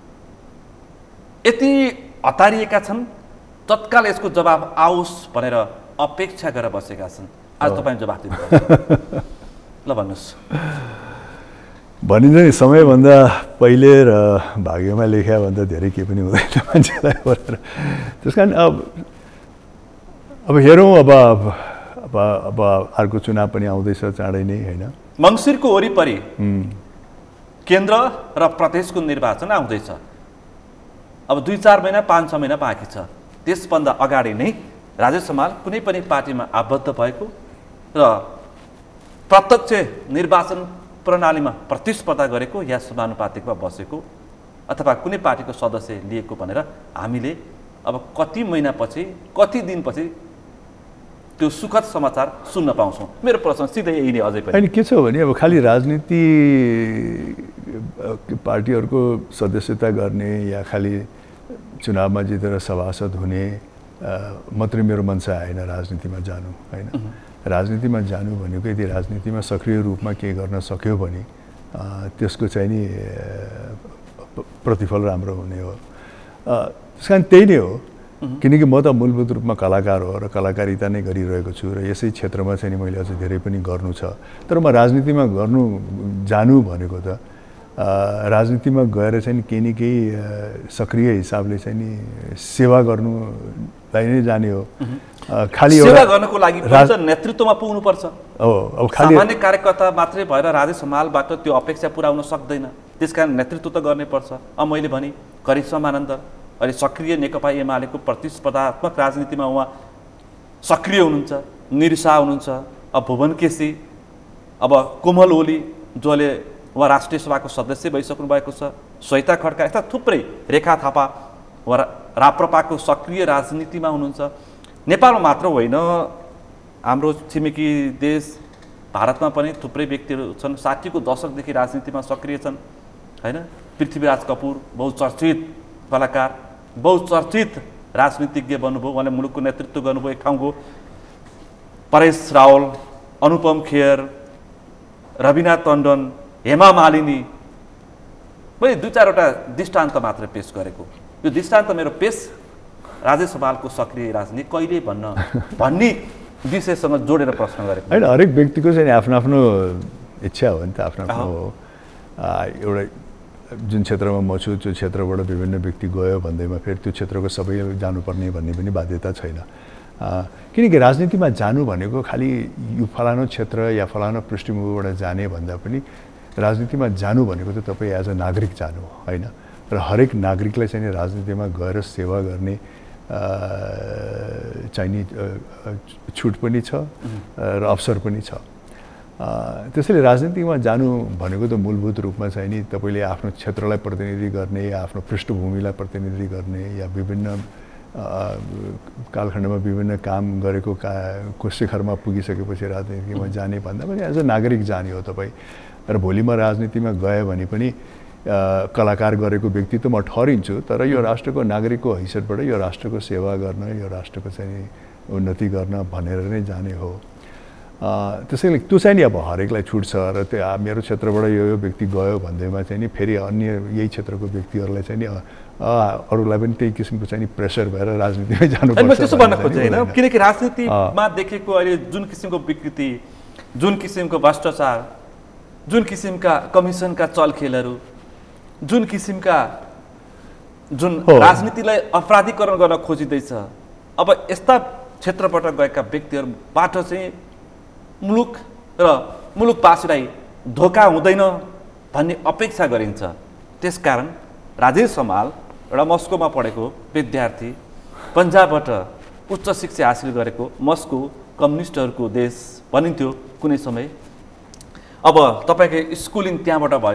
यति हतारिएका छन्, तत्काल यसको जवाफ आओस् भनेर अपेक्षा गरेर बसेका छन्। आज तपाईँ जवाफ दिनुहुन्छ। ल भन्नुहोस्। भनिन्छ नि समयभन्दा पहिले र भाग्यमा लेख्याभन्दा धेरै केही पनि हुँदैन मान्छेलाई भनेर। त्यस कारण अब अब हेरौँ, अब अब अब अर्को चुनाव पनि आउँदैछ चाँडै नै, होइन? मङ्सिरको वरिपरि केन्द्र र प्रदेशको निर्वाचन आउँदैछ। अब दुई चार महिना पाँच छ महिना बाँकी छ। त्यसभन्दा अगाडि नै राजेश हमाल कुनै पनि पार्टीमा आबद्ध भएको र प्रत्यक्ष निर्वाचन प्रणालीमा प्रतिस्पर्धा गरेको या समानुपातिकमा बसेको अथवा कुनै पार्टीको सदस्य लिएको भनेर हामीले अब कति महिनापछि कति दिनपछि त्यो सुखद समाचार सुन्न पाउँछौँ। मेरो प्रश्न सिधै यही नै अझै पनि। अनि के छ भने अब खालि राजनीति पार्टीहरूको सदस्यता गर्ने या खालि चुनावमा जितेर सभासद हुने मात्रै मेरो मनसा आएन राजनीतिमा जानु, होइन? राजनीतिमा जानु भनेको यदि राजनीतिमा सक्रिय रूपमा के गर्न सक्यो भने त्यसको चाहिँ नि प्रतिफल राम्रो हुने हो। त्यस कारण त्यही नै हो, किनकि म त मूलभूत रूपमा कलाकार हो र कलाकारिता नै गरिरहेको छु र यसै क्षेत्रमा चाहिँ नि मैले अझ धेरै पनि गर्नु छ। तर म राजनीतिमा गर्नु जानु भनेको त राजनीतिमा गएर चाहिँ केही न केही सक्रिय हिसाबले चाहिँ नि सेवा गर्नुलाई नै जाने हो। खालि सेवा गर्नको लागि नेतृत्वमा पुग्नुपर्छ। हो, अब खालि सामान्य कार्यकर्ता मात्रै भएर राजेश हमालबाट त्यो अपेक्षा पुरा हुन सक्दैन। त्यसकारण नेतृत्व त गर्नै पर्छ। अब मैले भने करिश्मानन्द अहिले सक्रिय नेकपा एमालेको प्रतिस्पर्धात्मक राजनीतिमा उहाँ सक्रिय हुनुहुन्छ, निरसा हुनुहुन्छ। अब भुवन केसी, अब कोमल ओली जसले उहाँ राष्ट्रिय सभाको सदस्य भइसक्नु भएको छ, श्वेता खड्का, यस्ता थुप्रै, रेखा थापा उहाँ राप्रपाको सक्रिय राजनीतिमा हुनुहुन्छ। नेपालमा मात्र होइन, हाम्रो छिमेकी देश भारतमा पनि थुप्रै व्यक्तिहरू छन् साठीको दशकदेखि राजनीतिमा सक्रिय छन्, होइन? पृथ्वीराज कपूर बहुचर्चित कलाकार, बहुचर्चित राजनीतिज्ञ बन्नुभयो, उहाँले मुलुकको नेतृत्व गर्नुभयो एक ठाउँको। परेश रावल, अनुपम खेर, रविना टन्डन, हेमा मालिनी, मैले दुई चारवटा दृष्टान्त मात्र पेश गरेको। यो दृष्टान्त मेरो पेश राजेश हमालको सक्रिय राजनीति कहिले भन्न भन्ने विषयसँग जोडेर प्रश्न गरेको होइन। हरेक व्यक्तिको चाहिँ आफ्नो आफ्नो इच्छा हो नि त, आफ्नो आफ्नो एउटा जुन क्षेत्रमा म छु त्यो क्षेत्रबाट विभिन्न व्यक्ति गयो भन्दैमा फेरि त्यो क्षेत्रको सबै जानुपर्ने भन्ने पनि बाध्यता छैन। किनकि राजनीतिमा जानु भनेको खालि यो फलानु क्षेत्र या फलानु पृष्ठभूमिबाट जाने भन्दा पनि राजनीतिमा जानु भनेको त तपाईँ एज अ नागरिक जानु हो, होइन? र हरेक नागरिकलाई चाहिँ राजनीतिमा गएर सेवा गर्ने चाहिने छुट पनि छ र अवसर पनि छ। त्यसैले राजनीतिमा जानु भनेको त मूलभूत रूपमा चाहिँ नि तपाईँले आफ्नो क्षेत्रलाई प्रतिनिधि गर्ने या आफ्नो पृष्ठभूमिलाई प्रतिनिधि गर्ने या विभिन्न कालखण्डमा विभिन्न काम गरेको का को शिखरमा पुगिसकेपछि राजनीतिमा जाने भन्दा पनि एज अ नागरिक जाने हो तपाईँ। र भोलि म राजनीतिमा गएँ भने पनि कलाकार गरेको व्यक्ति त म ठहरिन्छु, तर यो राष्ट्रको नागरिकको हैसियतबाट यो राष्ट्रको सेवा गर्न, यो राष्ट्रको चाहिँ उन्नति गर्न भनेर नै जाने हो। त्यसैले त्यो चाहिँ नि अब हरेकलाई छुट छ र त्यो मेरो क्षेत्रबाट यो यो व्यक्ति गयो भन्दैमा चाहिँ नि फेरि अन्य यही क्षेत्रको व्यक्तिहरूलाई चाहिँ नि अरूलाई पनि त्यही किसिमको चाहिँ नि प्रेसर भएर राजनीतिमै जानुपर्छ त्यसो भन्न खोजेँ होइन। किनकि राजनीतिमा देखेको अहिले जुन किसिमको विकृति, जुन किसिमको भ्रष्टाचार, जुन किसिमका कमिसनका चलखेलहरू, जुन किसिमका जुन राजनीतिलाई अपराधीकरण गर्न खोजिँदैछ, अब यस्ता क्षेत्रबाट गएका व्यक्तिहरूबाट चाहिँ मुलुक र मुलुकवासीलाई धोका हुँदैन भन्ने अपेक्षा गरिन्छ। त्यसकारण राजेश हमाल एउटा मस्कोमा पढेको विद्यार्थी, पन्जाबबाट उच्च शिक्षा हासिल गरेको, मस्को कम्युनिस्टहरूको देश भनिन्थ्यो कुनै समय। अब तपाईँको स्कुलिङ त्यहाँबाट भयो,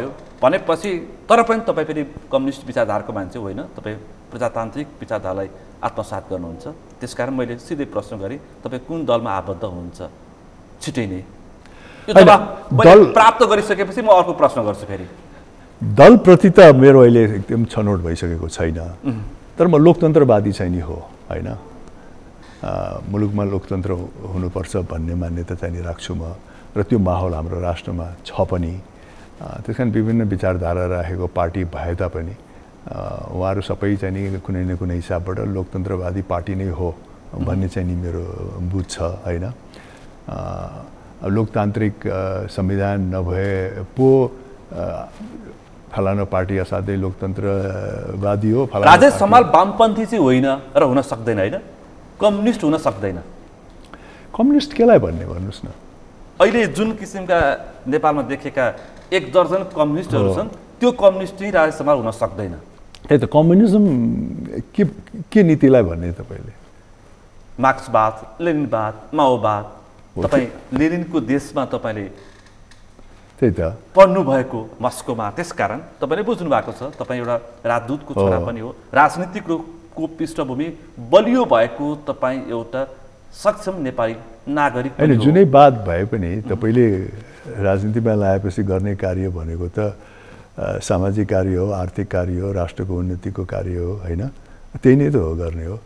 भनेपछि तर पनि तपाईँ फेरि कम्युनिस्ट विचारधाराको मान्छे होइन, तपाईँ प्रजातान्त्रिक विचारधारालाई आत्मसात गर्नुहुन्छ। त्यसकारण मैले सिधै प्रश्न गरेँ, तपाईँ कुन दलमा आबद्ध हुनुहुन्छ छिटै नै? यो दल प्राप्त गरिसकेपछि म अर्को प्रश्न गर्छु फेरि। दलप्रति त मेरो अहिले एकदम छनौट भइसकेको छैन, तर म लोकतन्त्रवादी चाहिँ नि हो होइन। मुलुकमा लोकतन्त्र हुनुपर्छ भन्ने मान्यता चाहिँ नि राख्छु म, र त्यो माहौल हाम्रो राष्ट्रमा छ पनि। त्यस कारण विभिन्न विचारधारा राखेको पार्टी भए तापनि उहाँहरू सबै चाहिँ नि कुनै न कुनै हिसाबबाट लोकतन्त्रवादी पार्टी नै हो भन्ने चाहिँ नि मेरो बुझ छ होइन। लोकतान्त्रिक संविधान नभए पो फलानु पार्टी असाध्यै लोकतन्त्रवादी हो। राजेश हमाल वामपन्थी चाहिँ होइन र हुन सक्दैन होइन, कम्युनिस्ट हुन सक्दैन। कम्युनिस्ट केलाई भन्ने भन्नुहोस् न? अहिले जुन किसिमका नेपालमा देखेका एक दर्जन कम्युनिस्टहरू छन्, त्यो कम्युनिस्ट चाहिँ राजेश हमाल हुन सक्दैन। त्यही त कम्युनिजम के के नीतिलाई भन्ने तपाईँले? मार्क्सवाद, लेनिनवाद, माओवाद। तपाईँ लेनिनको देशमा तपाईँले त्यही त पढ्नु भएको मस्कोमा, त्यसकारण तपाईँले बुझ्नु भएको छ। तपाईँ एउटा राजदूतको छोरा पनि हो, राजनीतिक रूपको पृष्ठभूमि बलियो भएको तपाईँ एउटा सक्षम नेपाली नागरिक होइन। जुनै बात भए पनि तपाईँले राजनीतिमा लगाएपछि गर्ने कार्य भनेको त सामाजिक कार्य हो, आर्थिक कार्य हो, राष्ट्रको उन्नतिको कार्य हो होइन। त्यही नै त हो गर्ने हो।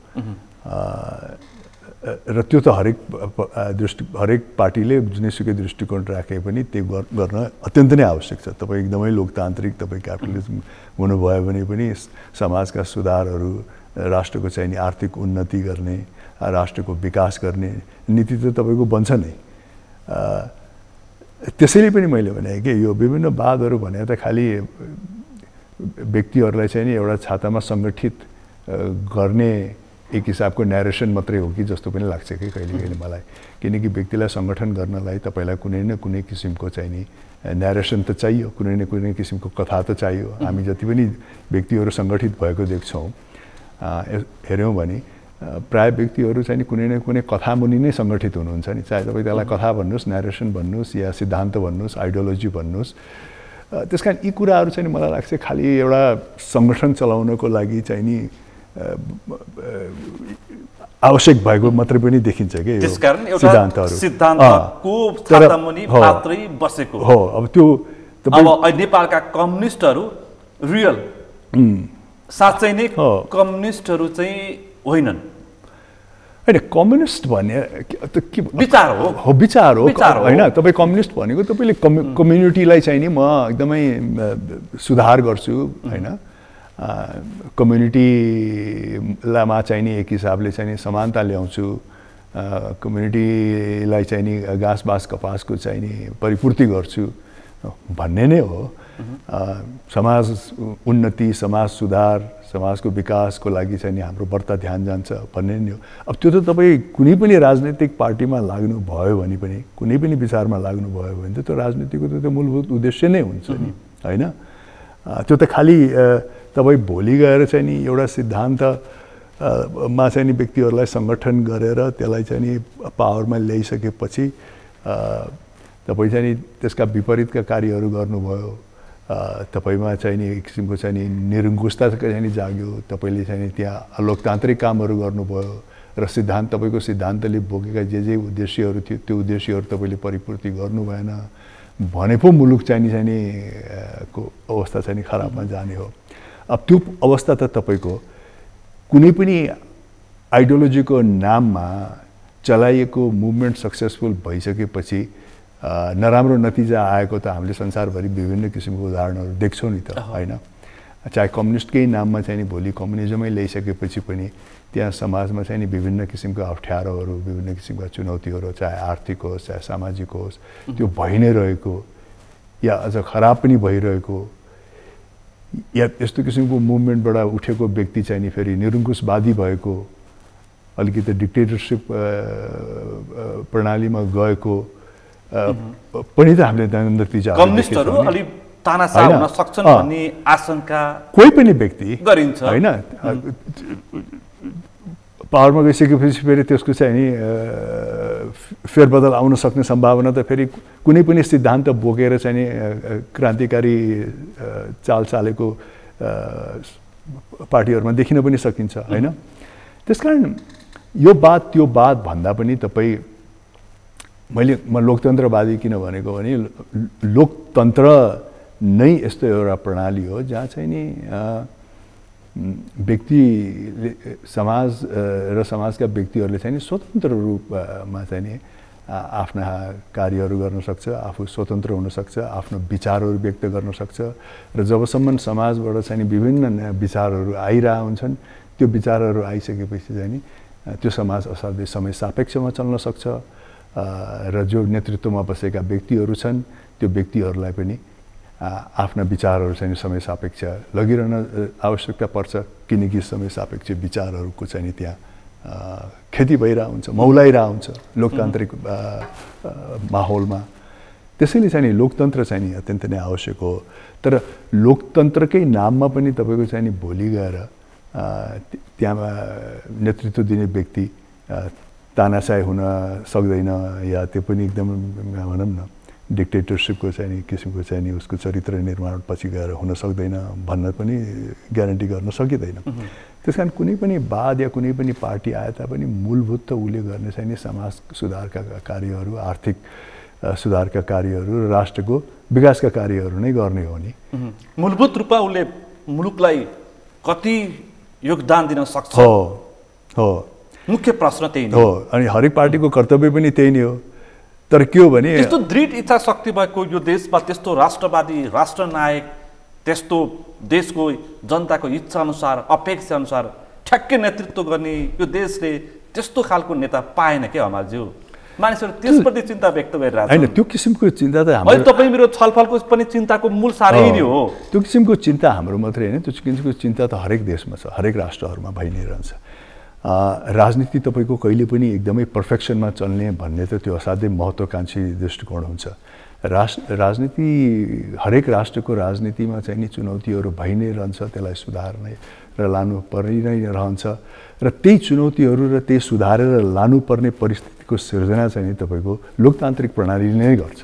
र त्यो त हरेक दृष्टि हरेक पार्टीले जुनैसुकै दृष्टिकोण राखे पनि त्यो गर्न अत्यन्त नै आवश्यक छ। तपाईँ एकदमै लोकतान्त्रिक, तपाईँ क्यापिटलिजम हुनुभयो भने पनि समाजका सुधारहरू, राष्ट्रको चाहिँ नि आर्थिक उन्नति गर्ने, राष्ट्रको विकास गर्ने नीति त तपाईँको बन्छ नै। त्यसैले पनि मैले भने कि यो विभिन्न वादहरू भने त खालि व्यक्तिहरूलाई चाहिँ नि एउटा छातामा सङ्गठित गर्ने एक हिसाबको न्यारेसन मात्रै हो कि जस्तो पनि लाग्छ कि कहिले कहिले मलाई। किनकि व्यक्तिलाई सङ्गठन गर्नलाई तपाईँलाई कुनै न कुनै किसिमको चाहिँ नि न्यारेसन त चाहियो, कुनै न कुनै किसिमको कथा त चाहियो। हामी जति पनि व्यक्तिहरू सङ्गठित भएको देख्छौँ हेऱ्यौँ भने प्राय व्यक्तिहरू चाहिँ नि कुनै न कुनै कथा मुनि नै सङ्गठित हुनुहुन्छ नि। चाहे तपाईँ त्यसलाई कथा भन्नुहोस्, न्यारेसन भन्नुहोस्, या सिद्धान्त भन्नुहोस्, आइडियोलोजी भन्नुहोस्। त्यस कारण यी कुराहरू चाहिँ मलाई लाग्छ खालि एउटा सङ्गठन चलाउनको लागि चाहिँ नि आवश्यक भएको मात्रै पनि देखिन्छ कि सिद्धान्तहरू सिद्धान्तको छातामुनि मात्रै बसेको हो। अब त्यो अब नेपालका कम्युनिस्टहरू रियल साँच्चै नै कम्युनिस्टहरू चाहिँ होइनन् होइन। कम्युनिस्ट भन्ने त के विचार हो, हो विचार हो होइन। तपाईँ कम्युनिस्ट भनेको तपाईँले कम्यु कम्युनिटीलाई चाहिँ नि म एकदमै सुधार गर्छु होइन। कम्युनिटीलामा चाहिँ नि एक हिसाबले चाहिँ नि समानता ल्याउँछु, कम्युनिटीलाई चाहिँ नि घाँस बाँस कपासको चाहिँ नि परिपूर्ति गर्छु भन्ने नै हो। समाज उन्नति, समाज सुधार, समाजको विकासको लागि चाहिँ नि हाम्रो बढ्ता ध्यान जान्छ भन्ने नै हो। अब त्यो त तपाईँ कुनै पनि राजनैतिक पार्टीमा लाग्नु भयो भने पनि, कुनै पनि विचारमा लाग्नु भयो भने त त्यो राजनीतिको त त्यो मूलभूत उद्देश्य नै हुन्छ नि होइन। त्यो त खालि तपाईँ भोलि गएर चाहिँ नि एउटा सिद्धान्त मा चाहिँ नि व्यक्तिहरूलाई सङ्गठन गरेर त्यसलाई चाहिँ नि पावरमा ल्याइसकेपछि तपाईँ चाहिँ नि त्यसका विपरीतका कार्यहरू गर्नुभयो, तपाईँमा चाहिँ नि एक किसिमको चाहिँ नि निरङ्कुशता चाहिँ नि जाग्यो, तपाईँले चाहिँ नि त्यहाँ लोकतान्त्रिक कामहरू गर्नुभयो र सिद्धान्त तपाईँको सिद्धान्तले बोकेका जे जे उद्देश्यहरू थियो त्यो उद्देश्यहरू तपाईँले परिपूर्ति गर्नु भएन भने पो मुलुक चाहिँ नि चाहिँ नि को अवस्था चाहिँ नि खराबमा जाने हो। अब त्यो अवस्था त तपाईँको कुनै पनि आइडियोलोजीको नाममा चलाइएको मुभमेन्ट सक्सेसफुल भइसकेपछि नराम्रो नतिजा आएको त हामीले संसारभरि विभिन्न किसिमको उदाहरणहरू देख्छौँ नि त होइन। चाहे कम्युनिस्टकै नाममा चाहिँ नि भोलि कम्युनिजमै ल्याइसकेपछि पनि त्यहाँ समाजमा चाहिँ नि विभिन्न किसिमको अप्ठ्यारोहरू, विभिन्न किसिमका चुनौतीहरू, चाहे आर्थिक होस् चाहे सामाजिक होस्, त्यो भइ नै रहेको या अझ खराब पनि भइरहेको, या यस्तो किसिमको मुभमेन्टबाट उठेको व्यक्ति चाहिँ नि फेरि निरङ्कुशवादी भएको, अलिकति डिक्टेटरसिप प्रणालीमा गएको पनि त हामीले नतिजा कम्युनिस्टहरू अलि तानाशाह हुन सक्छन् भन्ने आशंका कोही पनि व्यक्ति गरिन्छ होइन। पावरमा गइसकेपछि फेरि त्यसको चाहिँ नि फेरबदल आउन सक्ने सम्भावना त फेरि कुनै पनि सिद्धान्त बोकेर चाहिँ नि क्रान्तिकारी चाल चालेको पार्टीहरूमा देखिन पनि सकिन्छ हैन। त्यसकारण यो बात त्यो बात भन्दा पनि तपाईँ मैले म लोकतन्त्रवादी किन भनेको भने लोकतन्त्र नै यस्तो एउटा प्रणाली हो जहाँ चाहिँ नि व्यक्ति समाज र समाजका व्यक्तिहरूले चाहिँ नि स्वतन्त्र रूपमा चाहिँ नि आफ्ना कार्यहरू गर्न सक्छ, आफू स्वतन्त्र हुन सक्छ, आफ्नो विचारहरू व्यक्त गर्न सक्छ र जबसम्म समाजबाट चाहिँ नि विभिन्न विचारहरू आइरह हुन्छन् त्यो विचारहरू आइसकेपछि चाहिँ नि त्यो समाज असाध्यै समय सापेक्षमा चल्न सक्छ र जो नेतृत्वमा बसेका व्यक्तिहरू छन् त्यो व्यक्तिहरूलाई पनि आफ्ना विचारहरू चाहिँ समय सापेक्ष लगिरहन आवश्यकता पर्छ किनकि समय सापेक्ष विचारहरूको चाहिँ त्यहाँ खेती भइरहेको हुन्छ, मौलाइरहेको हुन्छ लोकतान्त्रिक माहौलमा। त्यसैले चाहिँ नि लोकतन्त्र चाहिँ नि अत्यन्त नै आवश्यक हो। तर लोकतन्त्रकै नाममा पनि तपाईँको चाहिँ नि भोलि गएर त्यहाँ नेतृत्व दिने व्यक्ति तानाशाही हुन सक्दैन या त्यो पनि एकदम भनौँ न डिक्टेटरसिपको चाहिँ नि किसिमको चाहिँ नि उसको चरित्र निर्माण पछि गएर हुन सक्दैन भन्न पनि ग्यारेन्टी गर्न सकिँदैन। त्यस कारण कुनै पनि वाद या कुनै पनि पार्टी आए तापनि मूलभूत त उसले गर्ने चाहिँ नि समाज सुधारका कार्यहरू, आर्थिक सुधारका कार्यहरू र राष्ट्रको विकासका कार्यहरू नै गर्ने हो नि। मूलभूत रूपमा उसले मुलुकलाई कति योगदान दिन सक्छ हो हो मुख्य प्रश्न त्यही हो। अनि हरेक पार्टीको कर्तव्य पनि त्यही नै हो। तर के हो भने त्यस्तो दृढ इच्छा शक्ति भएको यो देशमा त्यस्तो राष्ट्रवादी राष्ट्रनायक त्यस्तो देशको जनताको इच्छा अनुसार अपेक्षा अनुसार ठ्याक्कै नेतृत्व गर्ने यो देशले त्यस्तो खालको नेता पाएन क्या हमालज्यू। मानिसहरू त्यसप्रति चिन्ता व्यक्त गरिरहेको हैन। त्यो किसिमको चिन्ता त हाम्रो तपाईँ मेरो छलफलको पनि चिन्ताको मूल सारै नै हो। त्यो किसिमको चिन्ता हाम्रो मात्रै हैन, त्यो किसिमको चिन्ता त हरेक देशमा छ, हरेक राष्ट्रहरूमा भइ नै रहन्छ। राजनीति तपाईँको कहिले पनि एकदमै पर्फेक्सनमा चल्ने भन्ने त त्यो असाध्यै महत्त्वकांक्षी दृष्टिकोण हुन्छ। राष्ट्र राजनीति हरेक राष्ट्रको राजनीतिमा चाहिँ नि चुनौतीहरू भइ नै रहन्छ, त्यसलाई सुधार्ने र लानु परि नै रहन्छ र त्यही चुनौतीहरू र त्यही सुधारेर लानुपर्ने परिस्थितिको सिर्जना चाहिँ नि तपाईँको लोकतान्त्रिक प्रणालीले नै गर्छ।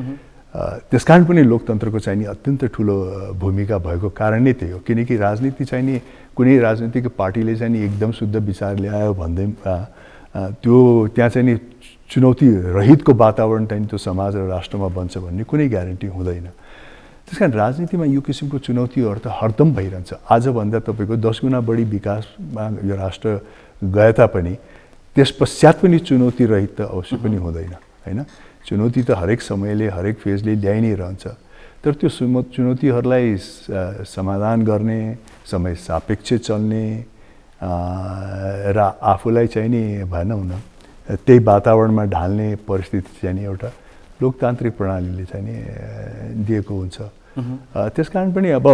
त्यस कारण पनि लोकतन्त्रको चाहिँ नि अत्यन्त ठुलो भूमिका भएको कारण नै त्यही हो। किनकि राजनीति चाहिँ नि कुनै राजनीतिक पार्टीले चाहिँ नि एकदम शुद्ध विचार ल्यायो भन्दै त्यो त्यहाँ चाहिँ नि चुनौती रहितको वातावरण चाहिँ त्यो समाज र राष्ट्रमा बन्छ भन्ने कुनै ग्यारेन्टी हुँदैन। त्यस कारण राजनीतिमा यो किसिमको चुनौतीहरू त हरदम भइरहन्छ। आजभन्दा तपाईँको दस गुणा बढी विकासमा यो राष्ट्र गए तापनि त्यस पश्चात पनि चुनौती रहित त अवश्य पनि हुँदैन हैन। चुनौती त हरेक समयले हरेक फेजले ल्याइ नै रहन्छ। तर त्यो चुनौतीहरूलाई समाधान गर्ने, समय सापेक्ष चल्ने र आफूलाई चाहिँ नि भनौँ न त्यही वातावरणमा ढाल्ने परिस्थिति चाहिँ नि एउटा लोकतान्त्रिक प्रणालीले चाहिँ नि दिएको हुन्छ। त्यसकारण पनि अब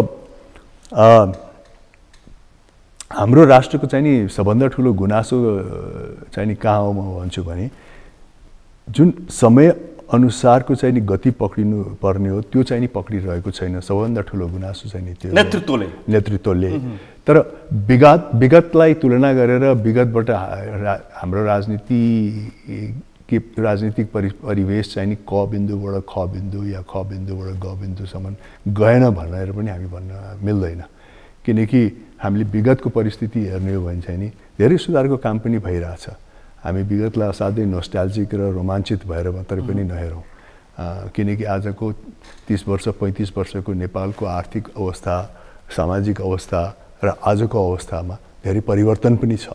हाम्रो राष्ट्रको चाहिँ नि सबभन्दा ठुलो गुनासो चाहिँ नि कहाँ हो म भन्छु भने जुन समय अनुसारको चाहिँ नि गति पक्रिनु पर्ने हो त्यो चाहिँ नि पक्रिरहेको छैन। सबभन्दा ठुलो गुनासो चाहिँ नि त्यो नेतृत्वले नेतृत्वले तर विगत विगतलाई तुलना गरेर विगतबाट हाम्रो राजनीति के राजनीतिक परि परिवेश चाहिँ नि क बिन्दुबाट ख बिन्दु या ख बिन्दुबाट ग बिन्दुसम्म गएन भनेर पनि हामी भन्न मिल्दैन। किनकि हामीले विगतको परिस्थिति हेर्ने हो भने चाहिँ नि धेरै सुधारको काम पनि भइरहेछ। हामी विगतलाई असाध्यै नोस्टाल्जिक र रोमाञ्चित भएर मात्रै पनि नहेरौँ। किनकि आजको तीस वर्ष पैँतिस वर्षको नेपालको आर्थिक अवस्था, सामाजिक अवस्था र आजको अवस्थामा धेरै परिवर्तन पनि छ।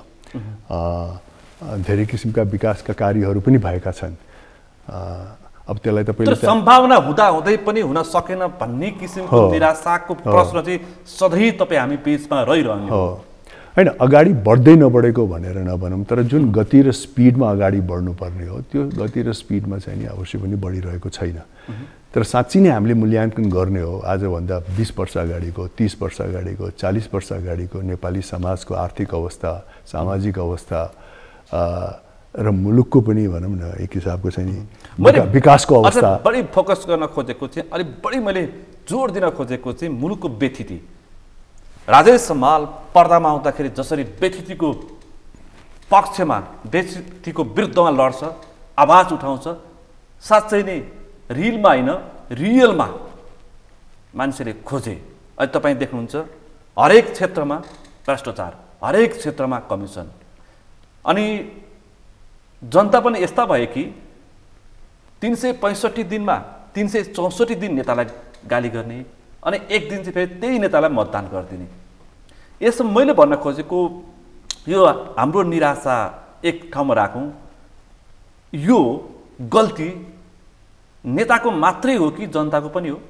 धेरै किसिमका विकासका कार्यहरू पनि भएका छन्। अब त्यसलाई तपाईँले सम्भावना हुँदा हुँदै पनि हुन सकेन भन्ने किसिमको निराशाको प्रश्न चाहिँ सधैँ तपाईँ हामी पेजमा रहिरहने हो हैन। अगाडि बढ्दै नबढेको भनेर नभनौँ, तर जुन गति र स्पिडमा अगाडि बढ्नुपर्ने हो त्यो गति र स्पिडमा चाहिँ नि अवश्य पनि बढिरहेको छैन। तर साँच्चै नै हामीले मूल्याङ्कन गर्ने हो आजभन्दा बिस वर्ष अगाडिको, तीस वर्ष अगाडिको, चालिस वर्ष अगाडिको नेपाली समाजको आर्थिक अवस्था, सामाजिक अवस्था र मुलुकको पनि भनौँ न एक हिसाबको चाहिँ नि विकासको अवस्था बढी फोकस गर्न खोजेको चाहिँ अलिक बढी मैले जोड दिन खोजेको चाहिँ मुलुकको व्यथिति। राजेश हमाल पर्दामा आउँदाखेरि जसरी व्यथितिको पक्षमा बेइज्जतीको विरुद्धमा लड्छ, आवाज उठाउँछ, साँच्चै नै रिलमा होइन रियलमा मान्छेले खोजे। अहिले तपाईँ देख्नुहुन्छ हरेक क्षेत्रमा भ्रष्टाचार, हरेक क्षेत्रमा कमिसन। अनि जनता पनि यस्ता भए कि तीन सय पैँसठी दिनमा तीन सय चौसठी दिन नेतालाई गाली गर्ने अनि एक दिन चाहिँ फेरि त्यही नेतालाई मतदान गरिदिने। यसो मैले भन्न खोजेको यो हाम्रो निराशा एक ठाउँमा राखौँ, यो गल्ती नेताको मात्रै हो कि जनताको पनि हो?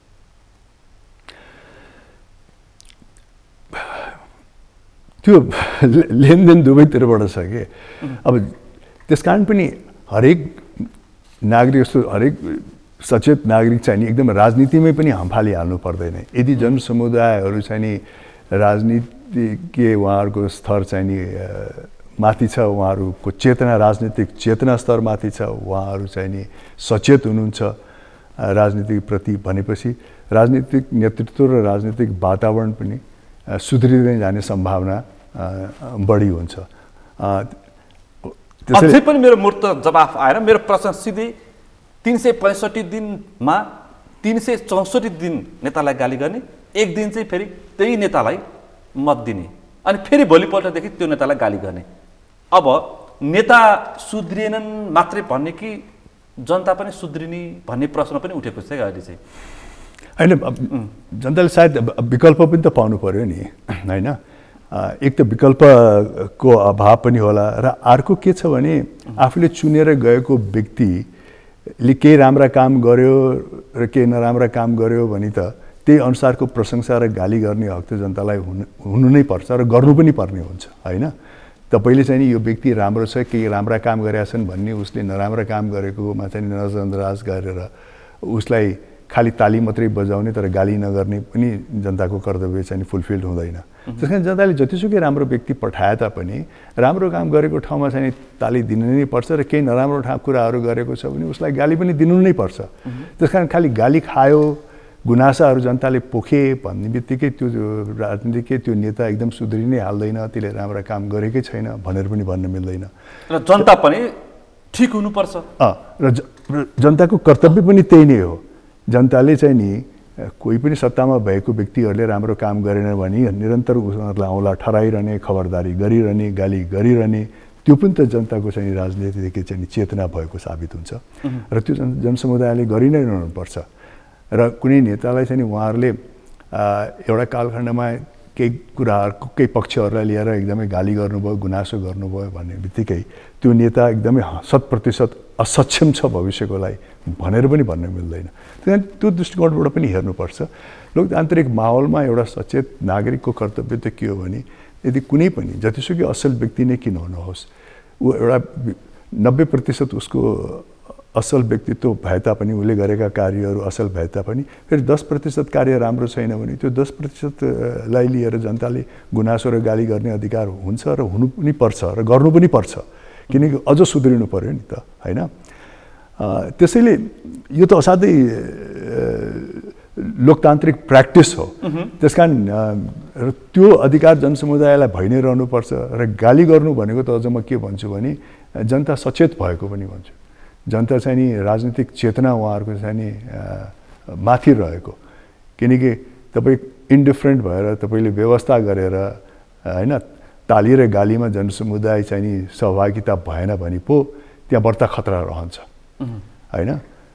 त्यो लेनदेन दुवैतिरबाट छ कि। अब त्यस कारण पनि हरेक नागरिक जस्तो हरेक सचेत नागरिक चाहिँ नि एकदम राजनीतिमै पनि हम्फालिहाल्नु पर्दैन। यदि जनसमुदायहरू चाहिँ नि राजनीतिज्ञ उहाँहरूको स्तर चाहिँ नि माथि छ, उहाँहरूको चेतना राजनीतिक चेतना स्तर माथि छ, उहाँहरू चाहिँ नि सचेत हुनुहुन्छ राजनीतिप्रति भनेपछि राजनीतिक नेतृत्व र राजनीतिक वातावरण पनि सुध्रिँदै जाने सम्भावना बढी हुन्छ। अझै पनि मेरो मूर्त जवाफ आएर मेरो प्रश्न सिधै तीन सय पैँसठी दिनमा तीन सय चौसठी दिन नेतालाई गाली गर्ने, एक दिन चाहिँ फेरि त्यही नेतालाई मत दिने अनि फेरि भोलिपल्टदेखि त्यो नेतालाई गाली गर्ने। अब नेता सुध्रिएनन् मात्रै भन्ने कि जनता पनि सुध्रिने भन्ने प्रश्न पनि उठेको छ अहिले चाहिँ। होइन, जनताले सायद विकल्प पनि त पाउनु पर्यो नि, होइन? एक त विकल्पको अभाव पनि होला र अर्को के छ भने आफूले चुनेर गएको व्यक्तिले केही राम्रा काम गर्यो र केही नराम्रा काम गर्यो भने त त्यही अनुसारको प्रशंसा र गाली गर्ने हक त जनतालाई हुनु हुनु नै पर्छ र गर्नु पनि पर्ने हुन्छ, होइन? तपाईँले चाहिँ नि यो व्यक्ति राम्रो छ, केही राम्रा काम गरेका छन् भन्ने उसले नराम्रा काम गरेकोमा चाहिँ नजरअन्दाज गरेर उसलाई खालि ताली मात्रै बजाउने तर गाली नगर्ने पनि जनताको कर्तव्य चाहिँ फुलफिल्ड हुँदैन। त्यस कारण जनताले जतिसुकै राम्रो व्यक्ति पठाए तापनि राम्रो काम गरेको ठाउँमा चाहिँ ताली दिनु नै पर्छ र केही नराम्रो ठाउँ कुराहरू गरेको छ भने उसलाई गाली पनि दिनु नै पर्छ। त्यस कारण खालि गाली खायो, गुनासाहरू जनताले पोखे भन्ने बित्तिकै त्यो राजनीतिकै त्यो नेता एकदम सुध्रिनै हाल्दैन, त्यसले राम्रा काम गरेकै छैन भनेर पनि भन्न मिल्दैन। र जनता पनि ठिक हुनुपर्छ। अँ र जनताको कर्तव्य पनि त्यही नै हो। जनताले चाहिँ नि कोही पनि सत्तामा भएको व्यक्तिहरूले राम्रो काम गरेन भने निरन्तर उनीहरूलाई औँला ठहराइरहने, खबरदारी गरिरहने, गाली गरिरहने, त्यो पनि त जनताको चाहिँ राजनीतिदेखि चाहिँ चेतना भएको साबित हुन्छ र त्यो जन जनसमुदायले गरि नै रहनुपर्छ। र कुनै नेतालाई चाहिँ उहाँहरूले एउटा कालखण्डमा केही कुराहरूको केही पक्षहरूलाई लिएर एकदमै गाली गर्नुभयो, गुनासो गर्नुभयो भन्ने बित्तिकै त्यो नेता एकदमै शत प्रतिशत असक्षम छ भविष्यको लागि भनेर पनि भन्न मिल्दैन। त्यही त्यो दृष्टिकोणबाट पनि हेर्नुपर्छ। लोकतान्त्रिक माहौलमा एउटा सचेत नागरिकको कर्तव्य त के हो भने यदि कुनै पनि जतिसुकै असल व्यक्ति नै किन हुनुहोस्, ऊ एउटा नब्बे प्रतिशत उसको असल व्यक्तित्व भए तापनि उसले गरेका कार्यहरू असल भए तापनि फेरि दस प्रतिशत कार्य राम्रो छैन भने त्यो दस प्रतिशतलाई लिएर जनताले गुनासो र गाली गर्ने अधिकार हुन्छ र हुनु पनि पर्छ र गर्नु पनि पर्छ, किनकि अझ सुध्रिनु पर्यो नि त, होइन? त्यसैले यो त असाध्यै लोकतान्त्रिक प्र्याक्टिस हो। त्यस कारण त्यो अधिकार जनसमुदायलाई भइ नै रहनुपर्छ र गाली गर्नु भनेको त अझ म के भन्छु भने जनता सचेत भएको पनि भन्छु। जनता चाहिँ नि राजनीतिक चेतना उहाँहरूको चाहिँ नि माथि रहेको, किनकि तपाईँ इन्डिफरेन्ट भएर तपाईँले व्यवस्था गरेर होइन ताली र गालीमा जनसमुदाय चाहिँ नि सहभागिता भएन भने पो त्यहाँ बढ्ता खतरा रहन्छ, होइन?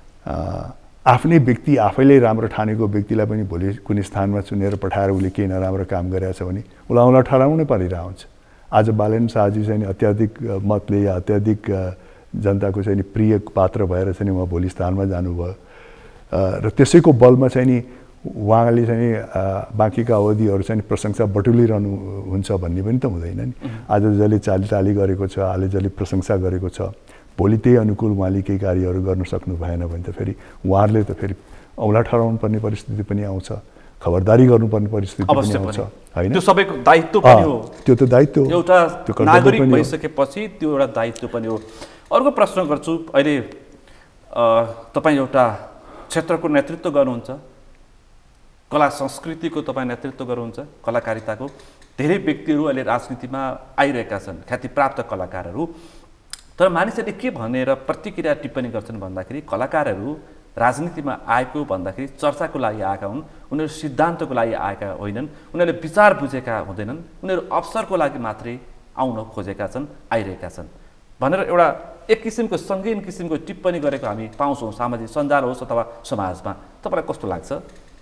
आफ्नै व्यक्ति आफैले राम्रो ठानेको व्यक्तिलाई पनि भोलि कुनै स्थानमा चुनेर पठाएर उसले केही नराम्रो काम गरेछ भने उसलाई औँला ठहराउनै परिरहेको हुन्छ। आज बालेन शाहजी चाहिँ अत्याधिक मतले या अत्याधिक जनताको चाहिँ प्रिय पात्र भएर चाहिँ उहाँ भोलि स्थानमा जानुभयो र त्यसैको बलमा चाहिँ नि उहाँले चाहिँ बाँकीका अवधिहरू चाहिँ प्रशंसा बटुलिरहनु हुन्छ भन्ने पनि त हुँदैन नि। आज जसले चाली ताली गरेको छ, आज जसले प्रशंसा गरेको छ, भोलि त्यही अनुकूल उहाँले केही कार्यहरू गर्न सक्नु भएन भने त फेरि उहाँहरूले त फेरि औँला ठहराउनु पर्ने परिस्थिति पनि आउँछ, खबरदारी गर्नुपर्ने परिस्थिति पनि आउँछ, होइन? त्यो सबैको दायित्व पनि हो। त्यो त दायित्व हो, एउटा नागरिक भइसकेपछि त्यो एउटा दायित्व पनि हो। अर्को प्रश्न गर्छु, अहिले तपाईँ एउटा क्षेत्रको नेतृत्व गर्नुहुन्छ, कला संस्कृतिको तपाईँ नेतृत्व गर्नुहुन्छ, कलाकारिताको धेरै व्यक्तिहरू अहिले राजनीतिमा आइरहेका छन्, ख्यातिप्राप्त कलाकारहरू। तर मानिसहरूले के भनेर प्रतिक्रिया टिप्पणी गर्छन् भन्दाखेरि कलाकारहरू राजनीतिमा आएको भन्दाखेरि चर्चाको लागि आएका हुन्, उनीहरू सिद्धान्तको लागि आएका होइनन्, उनीहरूले विचार बुझेका हुँदैनन्, उनीहरू अवसरको लागि मात्रै आउन खोजेका छन्, आइरहेका छन् भनेर एउटा एक किसिमको सङ्गीन किसिमको टिप्पणी गरेको हामी पाउँछौँ सामाजिक सञ्जाल होस् अथवा समाजमा। तपाईँलाई कस्तो लाग्छ?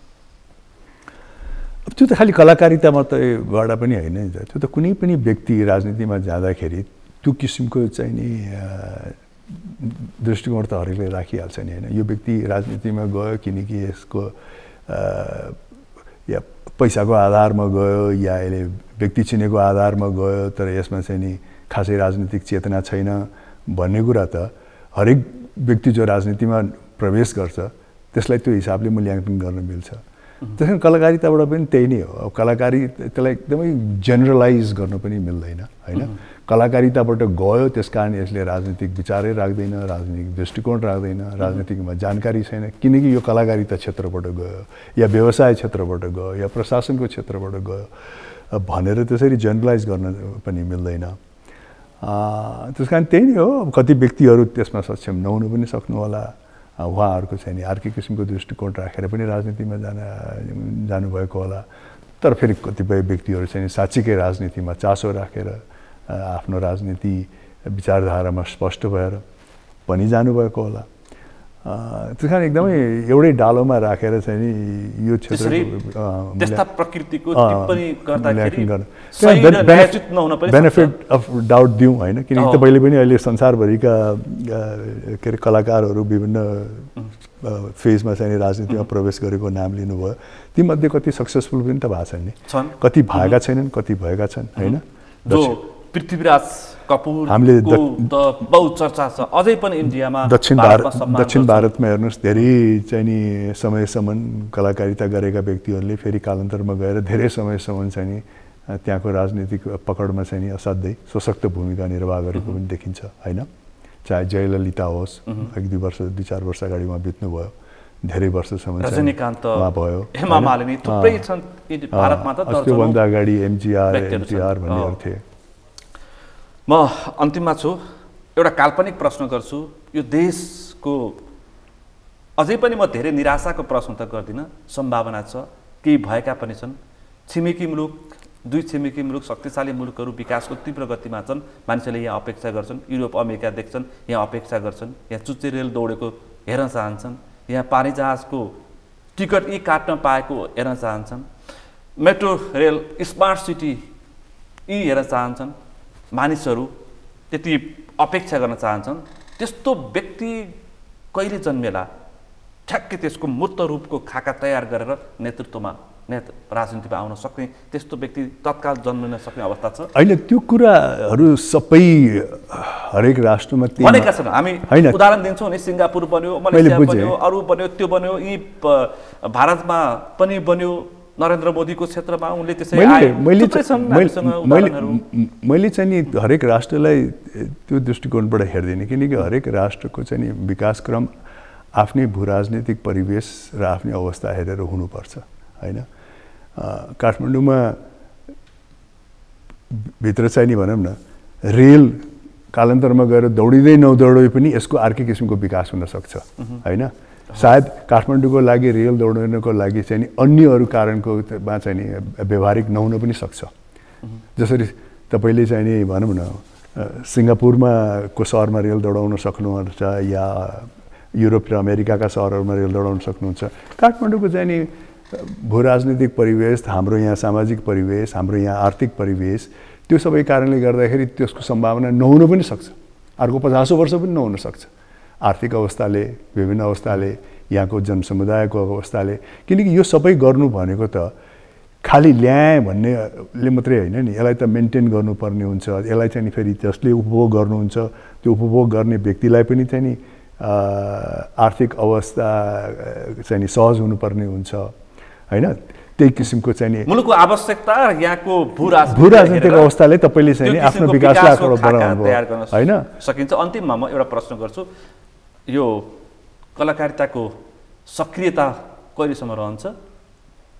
अब त्यो त खालि कलाकारिता मात्रैबाट पनि होइन नि त, त्यो त कुनै पनि व्यक्ति राजनीतिमा जाँदाखेरि त्यो किसिमको चाहिँ नि दृष्टिकोण त हरेकले राखिहाल्छ नि होइन। यो व्यक्ति राजनीतिमा गयो किनकि यसको या पैसाको आधारमा गयो या यसले व्यक्ति चिनेको आधारमा गयो, तर यसमा चाहिँ नि खासै राजनीतिक चेतना छैन भन्ने कुरा त हरेक व्यक्ति जो राजनीतिमा प्रवेश गर्छ त्यसलाई त्यो हिसाबले मूल्याङ्कन गर्न मिल्छ। त्यसै कलाकारिताबाट पनि त्यही नै हो। अब कलाकारी त्यसलाई एकदमै जेनरलाइज गर्न पनि मिल्दैन होइन। कलाकारिताबाट गयो त्यस कारण यसले राजनीतिक विचारै राख्दैन, राजनीतिक दृष्टिकोण राख्दैन, राजनीतिकमा जानकारी छैन किनकि यो कलाकारिता क्षेत्रबाट गयो या व्यवसाय क्षेत्रबाट गयो या प्रशासनको क्षेत्रबाट गयो भनेर त्यसरी जेनरलाइज गर्न पनि मिल्दैन। त्यस कारण त्यही नै हो। अब कति व्यक्तिहरू त्यसमा सक्षम नहुनु पनि सक्नु होला, उहाँहरूको चाहिँ नि अर्कै किसिमको दृष्टिकोण राखेर पनि राजनीतिमा जान जानुभएको होला। तर फेरि कतिपय व्यक्तिहरू चाहिँ साँच्चीकै राजनीतिमा चासो राखेर आफ्नो राजनीति विचारधारामा स्पष्ट भएर पनि जानुभएको होला। त्यस कारण एकदमै एउटै डालोमा राखेर चाहिँ नि यो क्षेत्रको त्यस्ता प्रकृतिको टिप्पणी गर्दाखेरि बेनिफिट अफ डाउट दिउँ होइन। किनकि तपाईँले पनि अहिले संसारभरिका के अरे कलाकारहरू विभिन्न फेजमा चाहिँ राजनीतिमा प्रवेश गरेको नाम लिनुभयो, तीमध्ये कति सक्सेसफुल पनि त भएको छन् नि, कति भएका छैनन्, कति भएका छन् होइन। पृथ्वीराज कपूर हामीले बहुत चर्चा छ अझै पनि इन्डियामा। दक्षिण भारत दक्षिण भारतमा हेर्नुहोस् धेरै चाहिँ नि समयसम्म कलाकारिता गरेका व्यक्तिहरूले फेरि कालान्तरमा गएर धेरै समयसम्म चाहिँ नि त्यहाँको राजनीतिक पकडमा चाहिँ नि असाध्यै सशक्त भूमिका निर्वाह गरेको पनि देखिन्छ होइन। चाहे जयललिता होस्, एक दुई वर्ष दुई चार वर्ष अगाडि उहाँ बित्नुभयो, धेरै वर्षसम्म रजनीकान्त भयो, हेमा मालिनी थुप्रै छन् भारतमा त। त्योभन्दा अगाडि एमजिआर एनटिआर भन्नेहरू थिए। म अन्तिममा छु, एउटा काल्पनिक प्रश्न गर्छु। यो देशको अझै पनि म धेरै निराशाको प्रश्न त गर्दिनँ, सम्भावना छ, केही भएका पनि छन्। छिमेकी मुलुक, दुई छिमेकी मुलुक, शक्तिशाली मुलुकहरू विकासको तीव्र गतिमा छन्, मानिसहरूले यहाँ अपेक्षा गर्छन्, युरोप अमेरिका देख्छन्, यहाँ अपेक्षा गर्छन्, यहाँ चुच्चे रेल दौडेको हेर्न चाहन्छन्, यहाँ पानी जहाजको टिकट यी काट्न पाएको हेर्न चाहन्छन्, मेट्रो रेल स्मार्ट सिटी यी हेर्न चाहन्छन्, मानिसहरू त्यति अपेक्षा गर्न चाहन्छन्। त्यस्तो व्यक्ति कहिले जन्मेला ठ्याक्कै त्यसको मूर्त रूपको खाका तयार गरेर नेतृत्वमा नेत राजनीतिमा आउन सक्ने त्यस्तो व्यक्ति तत्काल जन्मिन सक्ने अवस्था छ? होइन, त्यो कुराहरू सबै हरेक राष्ट्रमा भनेका छन्। हामी उदाहरण दिन्छौँ नि, सिङ्गापुर बन्यो, मलेसिया बन्यो, अरू बन्यो, त्यो बन्यो, यी भारतमा पनि बन्यो, नरेन्द्र मोदीको क्षेत्रमा उनले त्यसै आए। मैले मैले चाहिँ नि हरेक राष्ट्रलाई त्यो दृष्टिकोणबाट हेर्दिनँ किनकि हरेक राष्ट्रको चाहिँ नि विकासक्रम आफ्नै भू राजनीतिक परिवेश र आफ्नै अवस्था हेरेर हुनुपर्छ होइन। काठमाडौँमा भित्र चाहिँ नि भनौँ न रेल कालान्तरमा गएर दौडिँदै नदौडे पनि यसको अर्कै किसिमको विकास हुनसक्छ होइन। सायद काठमाडौँको लागि रेल दौडिनको लागि चाहिँ नि अन्य अरू कारणको मा चाहिँ नि व्यवहारिक नहुन पनि सक्छ। जसरी तपाईँले चाहिँ नि भनौँ न सिङ्गापुरमा को सहरमा रेल दौडाउन सक्नुहुन्छ या युरोप र अमेरिकाका सहरहरूमा रेल दौडाउन सक्नुहुन्छ। काठमाडौँको चाहिँ नि भू राजनीतिक परिवेश, हाम्रो यहाँ सामाजिक परिवेश, हाम्रो यहाँ आर्थिक परिवेश, त्यो सबै कारणले गर्दाखेरि त्यसको सम्भावना नहुन पनि सक्छ, अर्को पचासौँ वर्ष पनि नहुन सक्छ। आर्थिक अवस्थाले, विभिन्न अवस्थाले, यहाँको जनसमुदायको अवस्थाले, किनकि यो सबै गर्नु भनेको त खालि ल्याएँ भन्नेले मात्रै होइन नि, यसलाई त मेन्टेन गर्नुपर्ने हुन्छ, यसलाई चाहिँ नि फेरि जसले उपभोग गर्नुहुन्छ त्यो उपभोग गर्ने व्यक्तिलाई पनि चाहिँ नि आर्थिक अवस्था चाहिँ नि सहज हुनुपर्ने हुन्छ होइन। त्यही किसिमको चाहिँ नि मुलुकको आवश्यकता यहाँको भू राजनीतिक अवस्थाले तपाईँले चाहिँ नि आफ्नो विकासलाई अगाडि बढाउनु होइन सकिन्छ। अन्तिममा म एउटा प्रश्न गर्छु, यो कलाकारिताको सक्रियता कहिलेसम्म रहन्छ?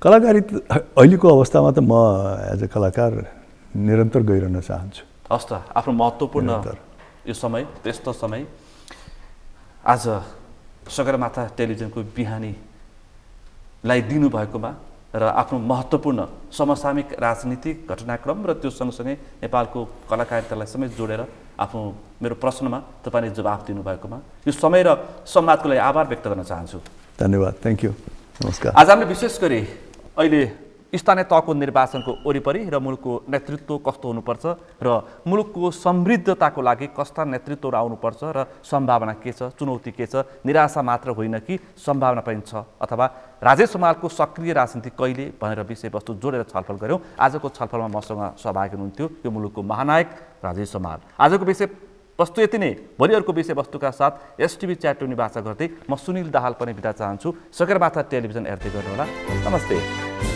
कलाकारिता अहिलेको अवस्थामा त म एज अ कलाकार निरन्तर गइरहन चाहन्छु। हस् त, आफ्नो महत्त्वपूर्ण यो समय, व्यस्त समय आज सगरमाथा टेलिभिजनको बिहानीलाई दिनुभएकोमा र आफ्नो महत्त्वपूर्ण समसामयिक राजनीतिक घटनाक्रम र त्यो सँगसँगै नेपालको कलाकारितालाई समेत जोडेर आफ्नो मेरो प्रश्नमा तपाईँले जवाफ दिनुभएकोमा यो समय र सम्वादको लागि आभार व्यक्त गर्न चाहन्छु। धन्यवाद, थ्याङ्क यू, नमस्कार। आज हामीले विशेष गरी अहिले स्थानीय तहको निर्वाचनको वरिपरि र मुलुकको नेतृत्व कस्तो हुनुपर्छ र मुलुकको समृद्धताको लागि कस्ता नेतृत्वहरू आउनुपर्छ र सम्भावना के छ, चुनौती के छ, निराशा मात्र होइन कि सम्भावना पनि छ, अथवा राजेश हमालको सक्रिय राजनीति कहिले भनेर विषयवस्तु जोडेर छलफल गऱ्यौँ। आजको छलफलमा मसँग सहभागी हुनुहुन्थ्यो यो मुलुकको महानायक राजेश हमाल। आजको विषय वस्तु यति नै। भोलि अर्को विषयवस्तुका साथ एसटिभी च्याट निवास गर्दै म सुनिल दाहाल पनि बिदा चाहन्छु। सगरमाथा टेलिभिजन हेर्दै गर्नुहोला। नमस्ते।